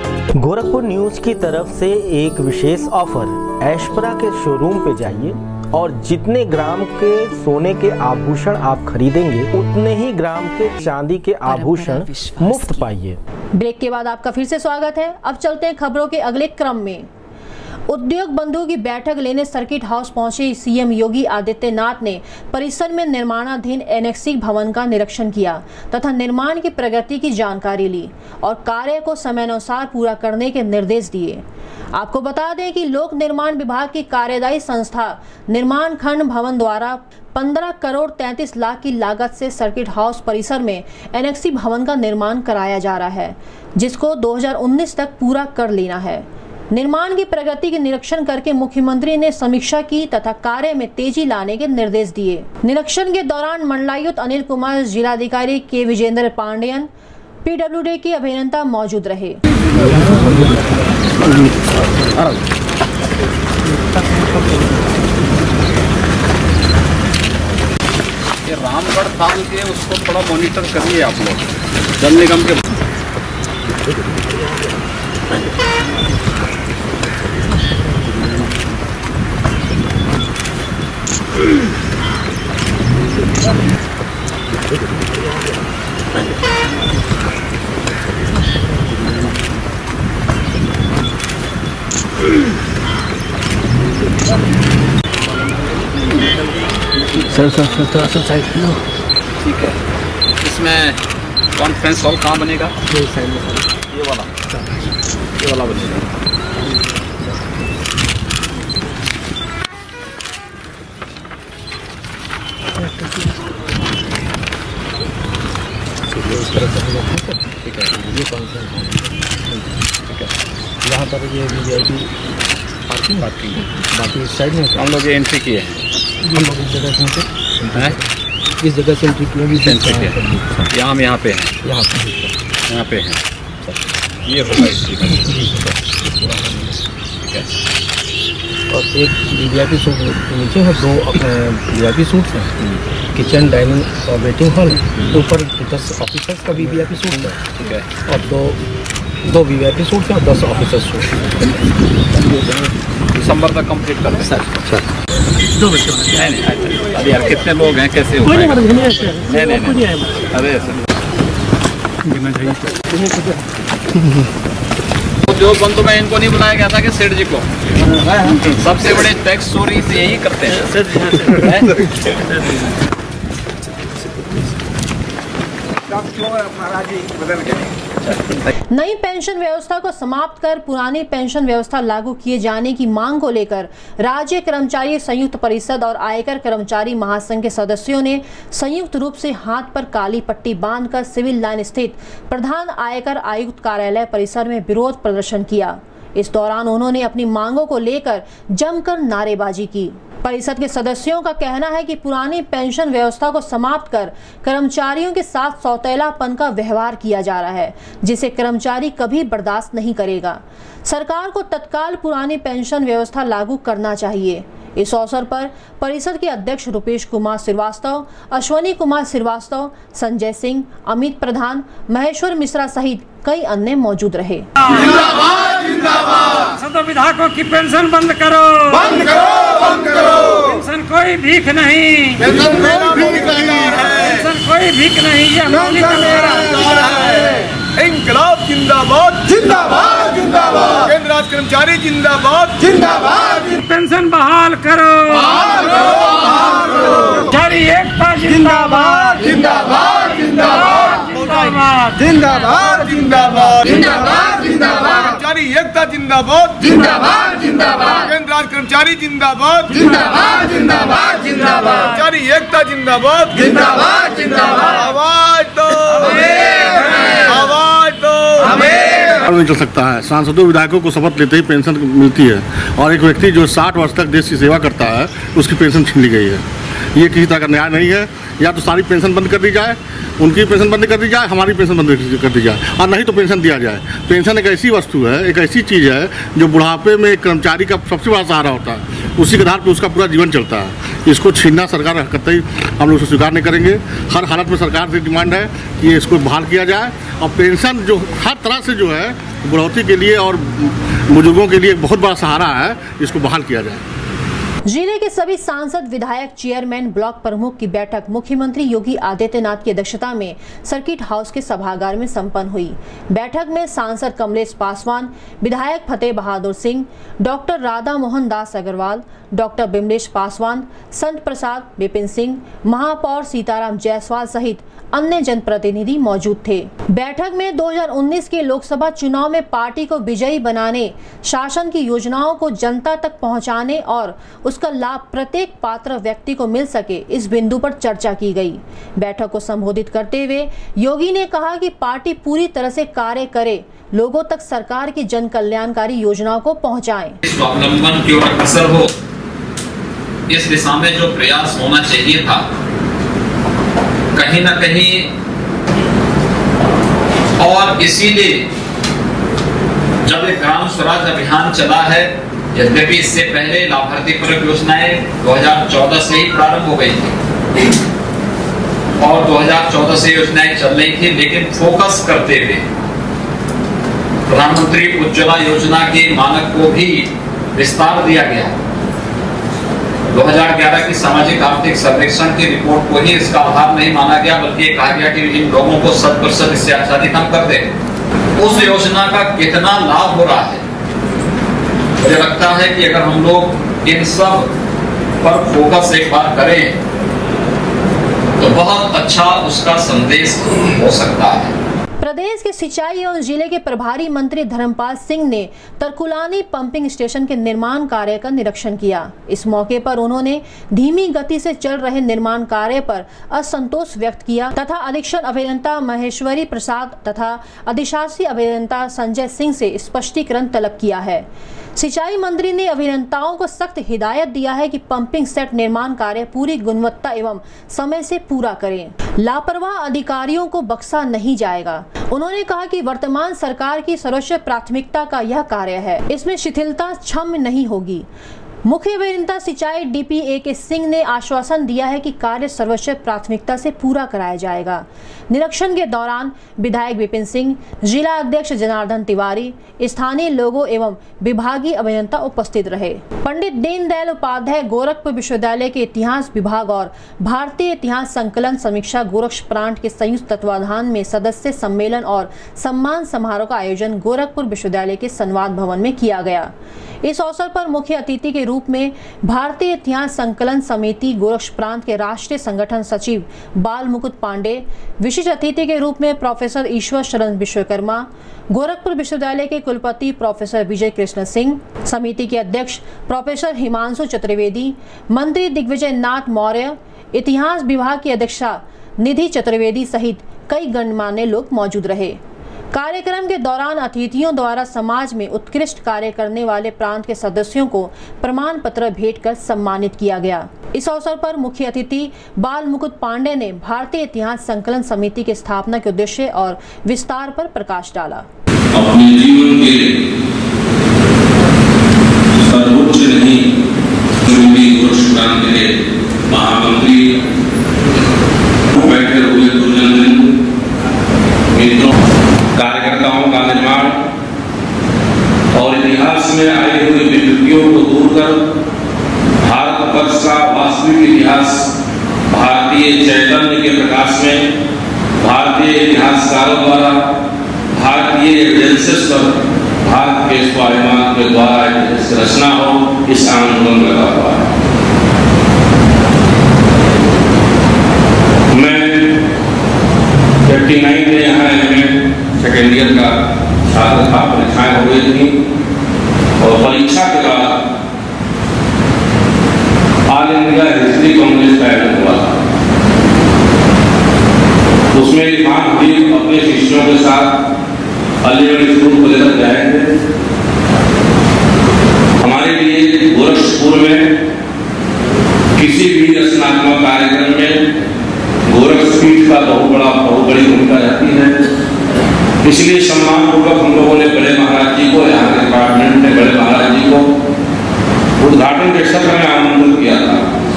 गोरखपुर न्यूज की तरफ से एक विशेष ऑफर। ऐशप्रा के शोरूम पे जाइए और जितने ग्राम के सोने के आभूषण आप खरीदेंगे उतने ही ग्राम के चांदी के आभूषण मुफ्त पाइए। ब्रेक के बाद आपका फिर से स्वागत है। अब चलते हैं खबरों के अगले क्रम में। उद्योग बंधुओं की बैठक लेने सर्किट हाउस पहुंचे सीएम योगी आदित्यनाथ ने परिसर में निर्माणाधीन एनेक्सी भवन का निरीक्षण किया तथा निर्माण की प्रगति की जानकारी ली और कार्य को समयानुसार पूरा करने के निर्देश दिए। आपको बता दें कि लोक निर्माण विभाग की कार्यदायी संस्था निर्माण खंड भवन द्वारा पंद्रह करोड़ तैंतीस लाख की लागत से सर्किट हाउस परिसर में एनेक्सी भवन का निर्माण कराया जा रहा है, जिसको दो हज़ार उन्नीस तक पूरा कर लेना है। निर्माण की प्रगति के निरीक्षण करके मुख्यमंत्री ने समीक्षा की तथा कार्य में तेजी लाने के निर्देश दिए। निरीक्षण के दौरान मंडलायुक्त अनिल कुमार, जिलाधिकारी के विजेंद्र पांडेयन, पीडब्ल्यूडी के अभियंता मौजूद रहे। ये रामगढ़ थाल के उसको थोड़ा मॉनिटर करिए आप लोग, जल निगम के सर सर सर थोड़ा सा साइड लो। ठीक है, इसमें कॉन्फ्रेंस हॉल कहाँ बनेगा? ये साइड में, ये वाला ये वाला बनेगा। ठीक है, ये कॉन्फ्रेंस हॉल ठीक है। यहाँ पर ये वीआईपी पार्किंग पार्किंग बाकी इस साइड में हम लोग ये एंट्री किए हैं। हम लोग इस जगह से इस जगह से एंट्री किए भी एंट्री किए यहाँ हम यहाँ पे हैं, यहाँ पे यहाँ पे हैं। ये होगा इसी का ठीक है। और एक वीआईपी सूट नीचे है, दो अपने वीआईपी सूट हैं, किचन डाइनिंग और वेटिंग हॉल, ऊपर दस ऑफिसर्स का भी वीआईपी सूट है। ठीक है, और दो दो वीआईपी सूट हैं और दस ऑफिसर्स सूट। दिसंबर तक कंप्लीट कर दें। सर सर दो बच्चे नहीं नहीं अभी यार कितने लोग हैं, कैसे हो पाएगा? नहीं नहीं नहीं अरे उद्योग बंधु में इनको नहीं बुलाया गया था कि सेठ जी को? सबसे बड़े टैक्स चोरी से यही करते हैं। नई पेंशन व्यवस्था को समाप्त कर पुरानी पेंशन व्यवस्था लागू किए जाने की मांग को लेकर राज्य कर्मचारी संयुक्त परिषद और आयकर कर्मचारी महासंघ के सदस्यों ने संयुक्त रूप से हाथ पर काली पट्टी बांधकर सिविल लाइन स्थित प्रधान आयकर आयुक्त कार्यालय परिसर में विरोध प्रदर्शन किया। इस दौरान उन्होंने अपनी मांगों को लेकर जमकर नारेबाजी की। परिषद के सदस्यों का कहना है कि पुरानी पेंशन व्यवस्था को समाप्त कर कर्मचारियों के साथ सौतेलापन का व्यवहार किया जा रहा है, जिसे कर्मचारी कभी बर्दाश्त नहीं करेगा। सरकार को तत्काल पुरानी पेंशन व्यवस्था लागू करना चाहिए। इस अवसर पर परिषद के अध्यक्ष रुपेश कुमार श्रीवास्तव, अश्वनी कुमार श्रीवास्तव, संजय सिंह, अमित प्रधान, महेश्वर मिश्रा सहित कई अन्य मौजूद रहे। जिंदाबाद जिंदाबाद। सदर विधायकों की पेंशन बंद करो, बंद करो, बंद करो। पेंशन कोई भीख नहीं, पेंशन कोई भीख नहीं है, पेंशन कोई भीख नहीं, यह मौलिक अधिकार है। इंकलाब जिंदाबाद जिंदाबाद जिंदाबाद। केंद्र राज्य कर्मचारी जिंदाबाद जिंदाबाद। पेंशन बहाल करो, बहाल करो, बहाल करो। जारी एकता जिंदाबाद जिंदाबाद जिंदाबाद जिंदाबाद जिंदाबाद जिंदाबाद जिंदाबाद जिंदाबाद। कर्मचारी एकता जिंदाबाद जिंदाबाद जिंदाबाद। केंद्र राज्य कर्मचारी जिंदाबाद जिंदाबाद जिंदाबाद जिंदाबाद। कर्मचारी एकता जिंदाबाद जिंदाबाद जिंदाबाद। आवाज दो, आवाज दो हमें। नहीं चल सकता है। सांसदों विधायकों को शपथ लेते ही पेंशन मिलती है और एक व्यक्ति जो साठ वर्ष तक देश की सेवा करता है उसकी पेंशन छीन ली गई है। ये किसी तरह का न्याय नहीं है। या तो सारी पेंशन बंद कर दी जाए, उनकी पेंशन बंद कर दी जाए, हमारी पेंशन बंद कर दी जाए, और नहीं तो पेंशन दिया जाए। पेंशन एक ऐसी वस्तु है, एक ऐसी चीज़ है जो बुढ़ापे में कर्मचारी का सबसे बड़ा सहारा होता है। उसी के आधार पर उसका पूरा जीवन चलता है। इसको छीनना सरकार कतई हम लोग स्वीकार नहीं करेंगे। हर हालत में सरकार से डिमांड है कि इसको बहाल किया जाए और पेंशन जो हर तरह से जो है बुढ़ौती के लिए और बुजुर्गों के लिए बहुत बड़ा सहारा है, इसको बहाल किया जाए। जिले के सभी सांसद, विधायक, चेयरमैन, ब्लॉक प्रमुख की बैठक मुख्यमंत्री योगी आदित्यनाथ की अध्यक्षता में सर्किट हाउस के सभागार में संपन्न हुई। बैठक में सांसद कमलेश पासवान, विधायक फतेह बहादुर सिंह, डॉक्टर राधा मोहन दास अग्रवाल, डॉक्टर बिमलेश पासवान, संत प्रसाद, विपिन सिंह, महापौर सीताराम जायसवाल सहित अन्य जनप्रतिनिधि मौजूद थे। बैठक में दो हज़ार उन्नीस के लोकसभा चुनाव में पार्टी को विजयी बनाने, शासन की योजनाओं को जनता तक पहुंचाने और उसका लाभ प्रत्येक पात्र व्यक्ति को मिल सके, इस बिंदु पर चर्चा की गई। बैठक को संबोधित करते हुए योगी ने कहा कि पार्टी पूरी तरह से कार्य करे, लोगों तक सरकार की जन कल्याणकारी योजनाओं को पहुँचाए। स्वावलंबन की ओर अग्रसर हो, इस दिशा में जो प्रयास होना चाहिए था, कहीं ना कहीं, और इसीलिए जब एक ग्राम स्वराज अभियान चला है, यद्यपि इससे पहले लाभार्थी परक योजनाएं दो हज़ार चौदह से ही प्रारंभ हो गई थी और दो हज़ार चौदह से योजनाएं चल रही थी, लेकिन फोकस करते हुए प्रधानमंत्री उज्ज्वला योजना के मानक को भी विस्तार दिया गया। दो हज़ार ग्यारह की सामाजिक आर्थिक सर्वेक्षण की रिपोर्ट को ही इसका आधार नहीं माना गया, बल्कि ये कहा गया कि इन लोगों को शत प्रतिशत इससे आच्छादित हम कर दें। उस योजना का कितना लाभ हो रहा है, मुझे लगता है कि अगर हम लोग इन सब पर फोकस एक बार करें तो बहुत अच्छा उसका संदेश हो सकता है। प्रदेश के सिंचाई एवं जिले के प्रभारी मंत्री धर्मपाल सिंह ने तरकुलानी पंपिंग स्टेशन के निर्माण कार्य का निरीक्षण किया। इस मौके पर उन्होंने धीमी गति से चल रहे निर्माण कार्य पर असंतोष व्यक्त किया तथा अधीक्षण अभियंता महेश्वरी प्रसाद तथा अधिशासी अभियंता संजय सिंह से स्पष्टीकरण तलब किया है। सिंचाई मंत्री ने अभियंताओं को सख्त हिदायत दिया है कि पंपिंग सेट निर्माण कार्य पूरी गुणवत्ता एवं समय से पूरा करें। लापरवाह अधिकारियों को बख्शा नहीं जाएगा। उन्होंने कहा कि वर्तमान सरकार की सर्वोच्च प्राथमिकता का यह कार्य है, इसमें शिथिलता क्षम्य नहीं होगी। मुख्य अभियंता सिंचाई डीपी ए के सिंह ने आश्वासन दिया है कि कार्य सर्वोच्च प्राथमिकता से पूरा कराया जाएगा। निरीक्षण के दौरान विधायक विपिन सिंह, जिला अध्यक्ष जनार्दन तिवारी, स्थानीय लोगों एवं विभागीय अभियंता उपस्थित रहे। पंडित दीनदयाल उपाध्याय गोरखपुर विश्वविद्यालय के इतिहास विभाग और भारतीय इतिहास संकलन समीक्षा गोरक्ष प्रांत के संयुक्त तत्वाधान में सदस्य सम्मेलन और सम्मान समारोह का आयोजन गोरखपुर विश्वविद्यालय के संवाद भवन में किया गया। इस अवसर पर मुख्य अतिथि के रूप में भारतीय इतिहास संकलन समिति गोरक्ष प्रांत के राष्ट्रीय संगठन सचिव बाल मुकुट पांडे, विशिष्ट अतिथि के रूप में प्रोफेसर ईश्वर शरण विश्वकर्मा, गोरखपुर विश्वविद्यालय के कुलपति प्रोफेसर विजय कृष्ण सिंह, समिति के अध्यक्ष प्रोफेसर हिमांशु चतुर्वेदी, मंत्री दिग्विजय नाथ मौर्य, इतिहास विभाग की अध्यक्षा निधि चतुर्वेदी सहित कई गणमान्य लोग मौजूद रहे। कार्यक्रम के दौरान अतिथियों द्वारा समाज में उत्कृष्ट कार्य करने वाले प्रांत के सदस्यों को प्रमाण पत्र भेंट कर सम्मानित किया गया। इस अवसर पर मुख्य अतिथि बाल मुकुट पांडे ने भारतीय इतिहास संकलन समिति की स्थापना के उद्देश्य और विस्तार पर प्रकाश डाला। अपने जीवन के सर्वोच्च नहीं गोरक्ष प्रांत के महामंत्री बैठे हुए दुर्जन मित्रों, कार्यकर्ताओं का निर्माण और इतिहास में आए हुए विकृतियों को दूर कर भारतवर्ष का वास्तविक इतिहास भारतीय चैतन्य के प्रकाश में भारतीय इतिहासकारों द्वारा भारतीय एजेंसिस पर भारत के स्वाभिमान के द्वारा रचना हो, इस आंदोलन लगा हुआ है। मैं उनतालीस में यहाँ एलिमेंट सेकेंड ईयर का छात्र था, परीक्षाएं हो गई थी और परीक्षा के बाद ऑल इंडिया हिस्ट्री कांग्रेस का आयोजन हुआ था। उसमें इरफान हबीब अपने शिष्यों के साथ अलीगढ़ स्कूल को लेकर जाए थे। हमारे लिए गोरखपुर में किसी भी रचनात्मक कार्यक्रम में गोरखपीठ का बहुत बड़ा बहुत बड़ी भूमिका रहती है। इसलिए सम्मान पूर्वक हम लोगों ने बड़े महाराज जी को, यहाँ के डिपार्टमेंट ने बड़े महाराज जी को उद्घाटन के सत्र में आमंत्रित किया था।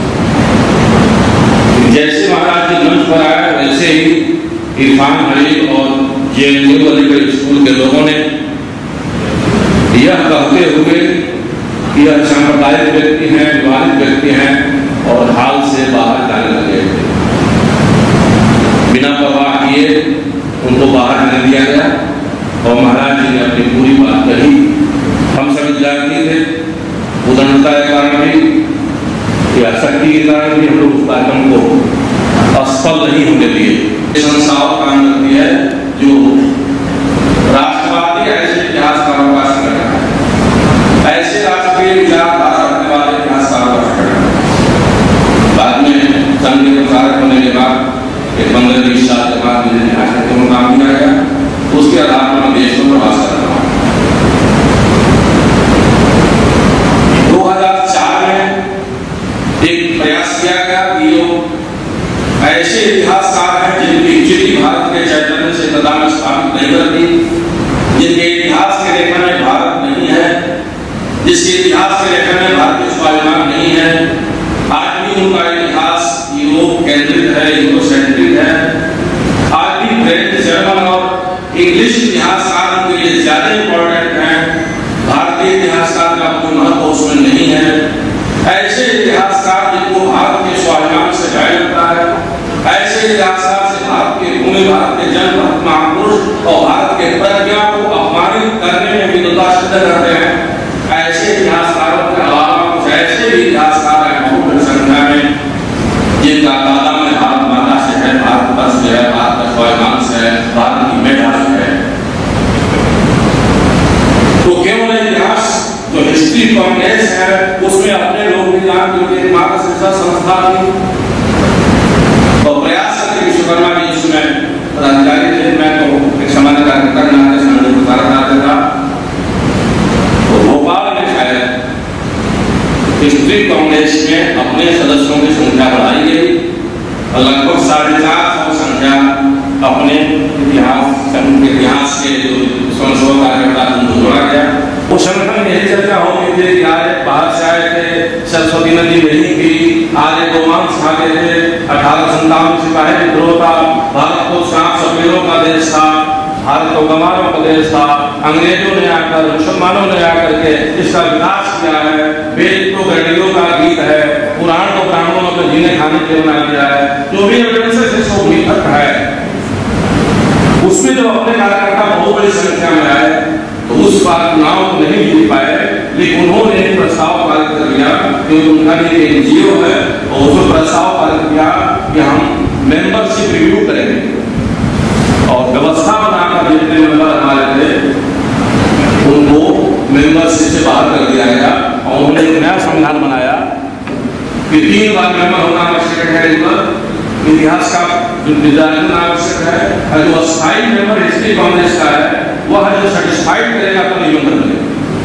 जैसे महाराज जी मंच पर आए वैसे ही इरफान हबीब और J N U Aligarh school के लोगों ने यह कहते हुए कि यह सांप्रदायिक व्यक्ति हैं, विवादित संस्थाओं काम करती है जो राष्ट्रवादी ऐसे इतिहासकारों का संगठन है, ऐसे राष्ट्रीय विचारधारा रखने वाले इतिहासकारों का संगठन। बाद में संघ के प्रसारक होने के बाद एक पंद्रह बीस साल के बाद मुझे इतिहास में काम किया गया, उसके आधार पर मैं देश में प्रवास कर रहा हूँ। दो हजार चार में एक प्रयास किया गया कि ये ऐसे इतिहासकार हैं जिनकी स्थिति भारत के चैतन्य से प्रदान स्थापित नहीं करती, जिनके इतिहास के लेखन में भारत नहीं है, जिसके इतिहास के लेखन में भारतीय स्वाभिमान नहीं है। आज भी उनका इतिहास यूरोप केंद्रित है, यूरोसेंट्रिक है। आज भी फ्रेंच, जर्मन और इंग्लिश इतिहासकार उनके लिए ज्यादा इंपॉर्टेंट हैं। भारतीय इतिहासकार का कोई महत्व उसमें नहीं है। ऐसे इतिहासकार जिनको भारत के स्वाभिमान से भय लगता है, ऐसे इतिहासकार से भारत के भूमि, भारत के जन्म, महापुरुष और भारत के प्रज्ञा को अपमानित करने में विद्वता सिद्ध करते हैं। ऐसे इतिहासकारों के अलावा कुछ ऐसे भी इतिहासकार हैं बहुत संख्या में, जिनका दादा में भारत माता से है, भारत वर्ष से है, भारत का स्वाभिमान से है, भारत की मेधा से है। तो केवल इतिहास जो हिस्ट्री कांग्रेस है उसमें अपने लोग भी नाम क्योंकि मार्ग शिक्षा संस्था थी तो प्रयास करके विश्वकर्मा जी इसमें पदाधिकारी थे। मैं तो एक सामान्य कार्यकर्ता के नाते संघ प्रसारक नाते था। तो भोपाल में शायद हिस्ट्री कांग्रेस में अपने सदस्यों की संख्या बढ़ाई गई और लगभग साढ़े चार सौ संख्या अपने इतिहास इतिहास के जो संशोधन कार्यकर्ता उनको जोड़ा गया। वो संगठन में यही चर्चा हो रही थी कि आज बाहर से आए थे, सरस्वती नदी नहीं थी, आज रोमांस खा गए थे, अठारह संतावन सिपाही विद्रोह था, भारत को सांप सफेदों का देश था, भारत को गंवारों का देश था, अंग्रेजों ने आकर मुसलमानों ने आकर के इसका विकास किया है। वेद को गणियों का गीत है, पुराण को ब्राह्मणों को जीने खाने के बना दिया है। जो भी एविडेंसेस है सब मिथक है। उसमें जो अपने कार्यकर्ता बहुत बड़ी संख्या में आए तो उस बार चुनाव को नहीं जीत पाए, लेकिन उन्होंने एक प्रस्ताव पारित कर दिया क्योंकि उनका एक एनजीओ है और उसमें प्रस्ताव पारित किया कि हम मेंबरशिप रिव्यू करेंगे और व्यवस्था बनाकर जितने मेंबर हमारे थे उनको मेंबरशिप से बाहर कर दिया गया और उन्होंने एक नया संविधान बनाया कि तीन बार मेंबर होना आवश्यक है। इतिहास का जो डिजाइन आवश्यक है और जो अस्थायी मेंबर हिस्ट्री कांग्रेस का है वह है जो सेटिस्फाइड करेगा तो निबंधन बनेगा।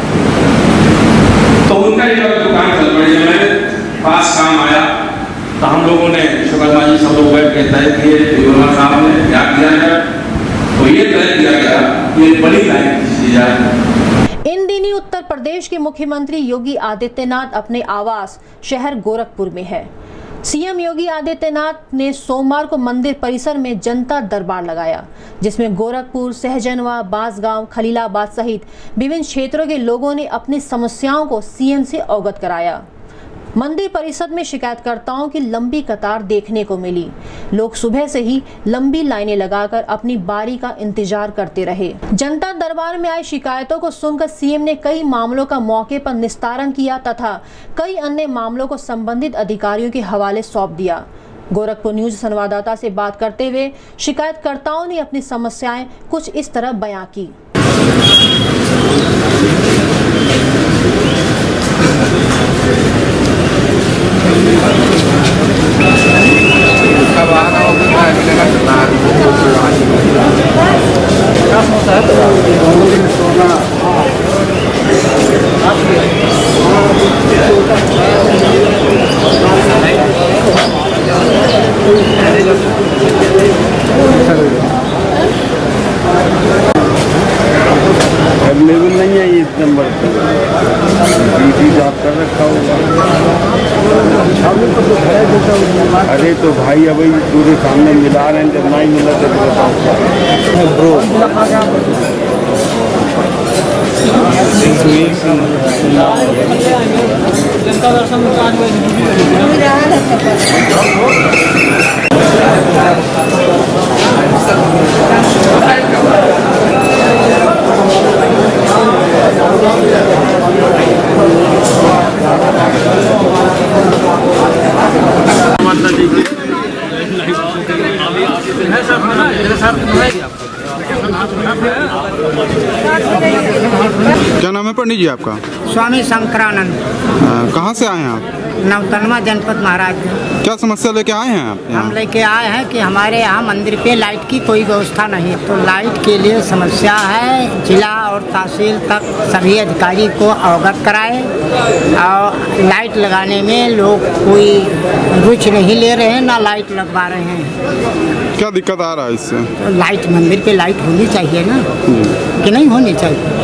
तो उनका एक दुकान चल पड़ी, मेरे पास काम आया तो हम लोगों ने विश्वकर्मा जी सब लोग बैठ के तय किए, विश्वकर्मा साहब ने क्या किया जाए तो ये तय किया गया कि एक बड़ी लाइन खींची जाए। इन दिनी उत्तर प्रदेश के मुख्यमंत्री योगी आदित्यनाथ अपने आवास शहर गोरखपुर में है। सीएम योगी आदित्यनाथ ने सोमवार को मंदिर परिसर में जनता दरबार लगाया, जिसमें गोरखपुर, सहजनवा, बांसगांव, खलीलाबाद सहित विभिन्न क्षेत्रों के लोगों ने अपनी समस्याओं को सीएम से अवगत कराया। मंदिर परिसर में शिकायतकर्ताओं की लंबी कतार देखने को मिली। लोग सुबह से ही लंबी लाइनें लगाकर अपनी बारी का इंतजार करते रहे। जनता दरबार में आई शिकायतों को सुनकर सीएम ने कई मामलों का मौके पर निस्तारण किया तथा कई अन्य मामलों को संबंधित अधिकारियों के हवाले सौंप दिया। गोरखपुर न्यूज संवाददाता से बात करते हुए शिकायतकर्ताओं ने अपनी समस्याएं कुछ इस तरह बयां की। अवेलेबल नहीं है इस नंबर पर, ड्यूटी जॉब कर रखा होगा। अरे तो भाई अभी पूरे सामने मिला रहे हैं, जब नहीं मिला तो बताओ ब्रो। जनता दर्शन है सर। नहीं जी आपका? स्वामी शंकरानंद। कहाँ से आए हैं आप? नवतनवा जनपद महाराज। क्या समस्या लेके आए हैं आप? हम लेके आए हैं कि हमारे यहाँ मंदिर पे लाइट की कोई व्यवस्था नहीं, तो लाइट के लिए समस्या है। जिला और तहसील तक सभी अधिकारी को अवगत कराए और लाइट लगाने में लोग कोई रुचि नहीं ले रहे हैं, ना लाइट लगवा रहे हैं। क्या दिक्कत आ रहा है इससे? तो लाइट मंदिर पे लाइट होनी चाहिए ना, कि नहीं होनी चाहिए?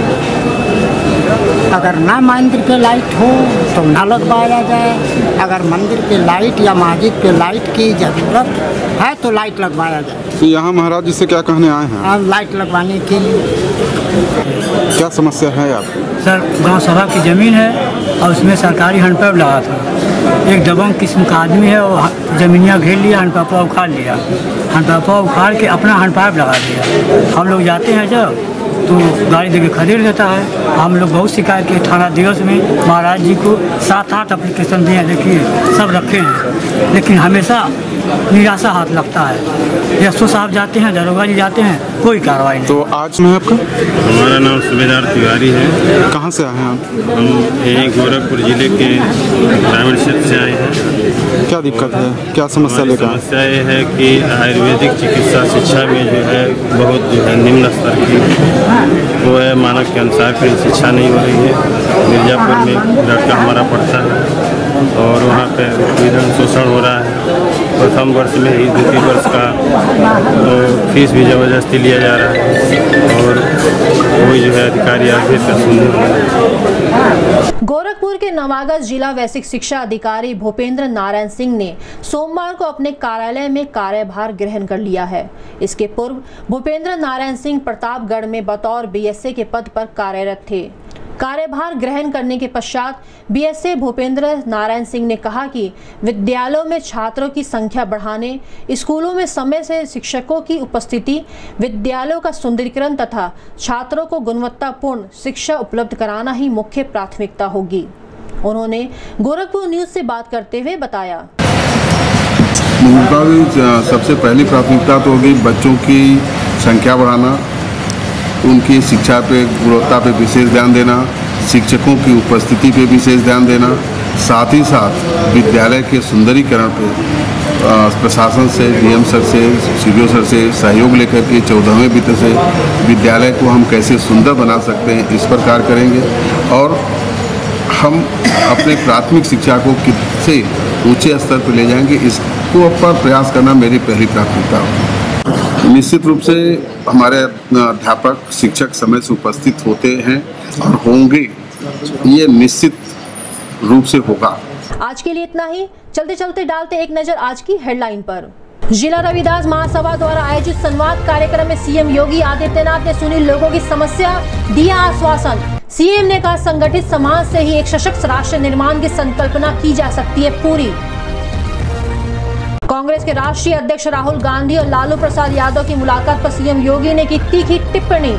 अगर ना मंदिर पे लाइट हो तो ना लगवाया जाए, अगर मंदिर पे लाइट या मस्जिद पे लाइट की ज़रूरत है तो लाइट लगवाया जाए। तो यहाँ महाराज जी से क्या कहने आए हैं? हाँ, लाइट लगवाने के लिए। क्या समस्या है आपकी? सर, गांव सभा की ज़मीन है और उसमें सरकारी हैंडपंप लगा था। एक दबंग किस्म का आदमी है, वो ज़मीनियाँ घेर लिया, हैंडपंपा उखाड़ लिया, हैंडपंपा उखाड़ के अपना हैंडपंप लगा दिया। हम लोग जाते हैं जब तो गाड़ी देके खरीद लेता है। हम लोग बहुत शिकायत किए थाना दिवस में, महाराज जी को सात आठ एप्लीकेशन दिए, देखिए सब रखे हैं, लेकिन हमेशा निराशा हाथ लगता है। एस ओ साहब जाते हैं, दरोगा जी जाते हैं, कोई कार्रवाई नहीं। तो आज में आपका? हमारा नाम सूबेदार तिवारी है। कहाँ से आए हैं आप? हम यहीं गोरखपुर जिले के ग्रामीण क्षेत्र से आए हैं। क्या दिक्कत है, क्या समस्या लेकर? समस्या ये है कि आयुर्वेदिक चिकित्सा शिक्षा में जो है बहुत जो है निम्न स्तर की वो है, मानक के अनुसार कहीं शिक्षा नहीं हो रही है। मिर्जापुर में लड़का हमारा पढ़ता है और वहाँ पे विधन शोषण हो रहा है। प्रथम वर्ष में ही द्वितीय वर्ष का तो फीस भी ज़बरदस्ती लिया जा रहा है और वही जो है अधिकारी आगे से सुन। गोरखपुर के नवागत जिला वैश्विक शिक्षा अधिकारी भूपेंद्र नारायण सिंह ने सोमवार को अपने कार्यालय में कार्यभार ग्रहण कर लिया है। इसके पूर्व भूपेंद्र नारायण सिंह प्रतापगढ़ में बतौर बीएसए के पद पर कार्यरत थे। कार्यभार ग्रहण करने के पश्चात बीएसए भूपेंद्र नारायण सिंह ने कहा कि विद्यालयों में छात्रों की संख्या बढ़ाने, स्कूलों में समय से शिक्षकों की उपस्थिति, विद्यालयों का सुंदरीकरण तथा छात्रों को गुणवत्तापूर्ण शिक्षा उपलब्ध कराना ही मुख्य प्राथमिकता होगी। उन्होंने गोरखपुर न्यूज से बात करते हुए बताया, सबसे पहली प्राथमिकता तो होगी बच्चों की संख्या बढ़ाना, उनकी शिक्षा पे गुणवत्ता पे विशेष ध्यान देना, शिक्षकों की उपस्थिति पे विशेष ध्यान देना, साथ ही साथ विद्यालय के सुंदरीकरण पे प्रशासन से, डीएम सर से, सीडीओ सर से सहयोग लेकर के चौदहवें वित्त से विद्यालय को हम कैसे सुंदर बना सकते हैं, इस पर कार्य करेंगे। और हम अपने प्राथमिक शिक्षा को किससे ऊंचे स्तर पर ले जाएंगे, इसको पर प्रयास करना मेरी पहली प्राथमिकता है। निश्चित रूप से हमारे अध्यापक शिक्षक समय से उपस्थित होते हैं और होंगे, ये निश्चित रूप से होगा। आज के लिए इतना ही। चलते चलते डालते एक नजर आज की हेडलाइन पर। जिला रविदास महासभा द्वारा आयोजित संवाद कार्यक्रम में सीएम योगी आदित्यनाथ ने सुनी लोगों की समस्या, दिया आश्वासन। सीएम ने कहा संगठित समाज से ही एक सशक्त राष्ट्र निर्माण की संकल्पना की जा सकती है पूरी। कांग्रेस के राष्ट्रीय अध्यक्ष राहुल गांधी और लालू प्रसाद यादव की मुलाकात पर सीएम योगी ने की तीखी टिप्पणी।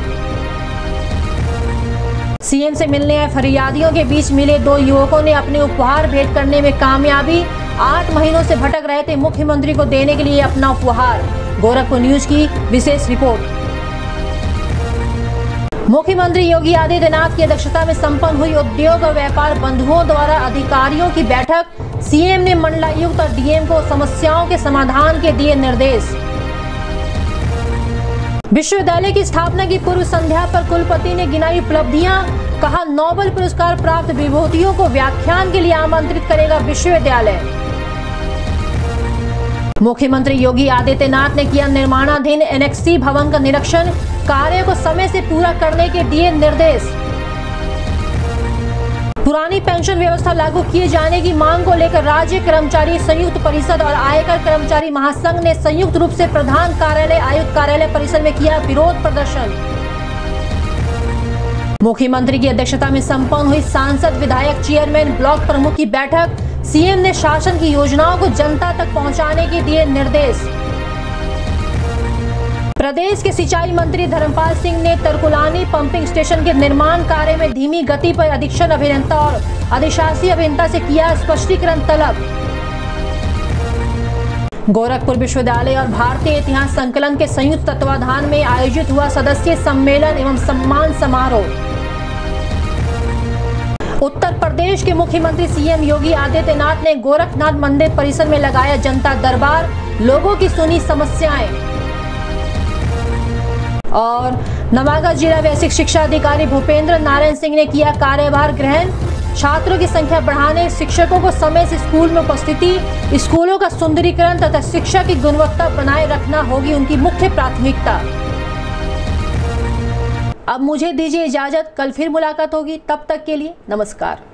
सीएम से मिलने आए फरियादियों के बीच मिले दो युवकों ने अपने उपहार भेंट करने में कामयाबी। आठ महीनों से भटक रहे थे मुख्यमंत्री को देने के लिए अपना उपहार। गोरखपुर न्यूज की विशेष रिपोर्ट। मुख्यमंत्री योगी आदित्यनाथ की अध्यक्षता में संपन्न हुई उद्योग और व्यापार बंधुओं द्वारा अधिकारियों की बैठक। सीएम ने मंडलायुक्त और डीएम को समस्याओं के समाधान के दिए निर्देश। विश्वविद्यालय की स्थापना की पूर्व संध्या पर कुलपति ने गिनाई उपलब्धियां। कहा नोबेल पुरस्कार प्राप्त विभूतियों को व्याख्यान के लिए आमंत्रित करेगा विश्वविद्यालय। मुख्यमंत्री योगी आदित्यनाथ ने किया निर्माणाधीन एनेक्सी भवन का निरीक्षण। कार्य को समय से पूरा करने के दिए निर्देश। पुरानी पेंशन व्यवस्था लागू किए जाने की मांग को लेकर राज्य कर्मचारी संयुक्त परिषद और आयकर कर्मचारी महासंघ ने संयुक्त रूप से प्रधान कार्यालय आयुक्त कार्यालय परिसर में किया विरोध प्रदर्शन। मुख्यमंत्री की अध्यक्षता में संपन्न हुई सांसद विधायक चेयरमैन ब्लॉक प्रमुख की बैठक। सीएम ने शासन की योजनाओं को जनता तक पहुंचाने के दिए निर्देश। प्रदेश के सिंचाई मंत्री धर्मपाल सिंह ने तरकुलानी पंपिंग स्टेशन के निर्माण कार्य में धीमी गति पर अधीक्षण अभियंता और अधिशासी अभियंता से किया स्पष्टीकरण तलब। गोरखपुर विश्वविद्यालय और भारतीय इतिहास संकलन के संयुक्त तत्वाधान में आयोजित हुआ सदस्य सम्मेलन एवं सम्मान समारोह। उत्तर प्रदेश के मुख्यमंत्री सीएम योगी आदित्यनाथ ने गोरखनाथ मंदिर परिसर में लगाया जनता दरबार, लोगों की सुनी समस्याएं। और नवागढ़ जिला बेसिक शिक्षा अधिकारी भूपेंद्र नारायण सिंह ने किया कार्यभार ग्रहण। छात्रों की संख्या बढ़ाने, शिक्षकों को समय से स्कूल में उपस्थिति, स्कूलों का सुंदरीकरण तथा शिक्षा की गुणवत्ता बनाए रखना होगी उनकी मुख्य प्राथमिकता। अब मुझे दीजिए इजाजत, कल फिर मुलाकात होगी, तब तक के लिए नमस्कार।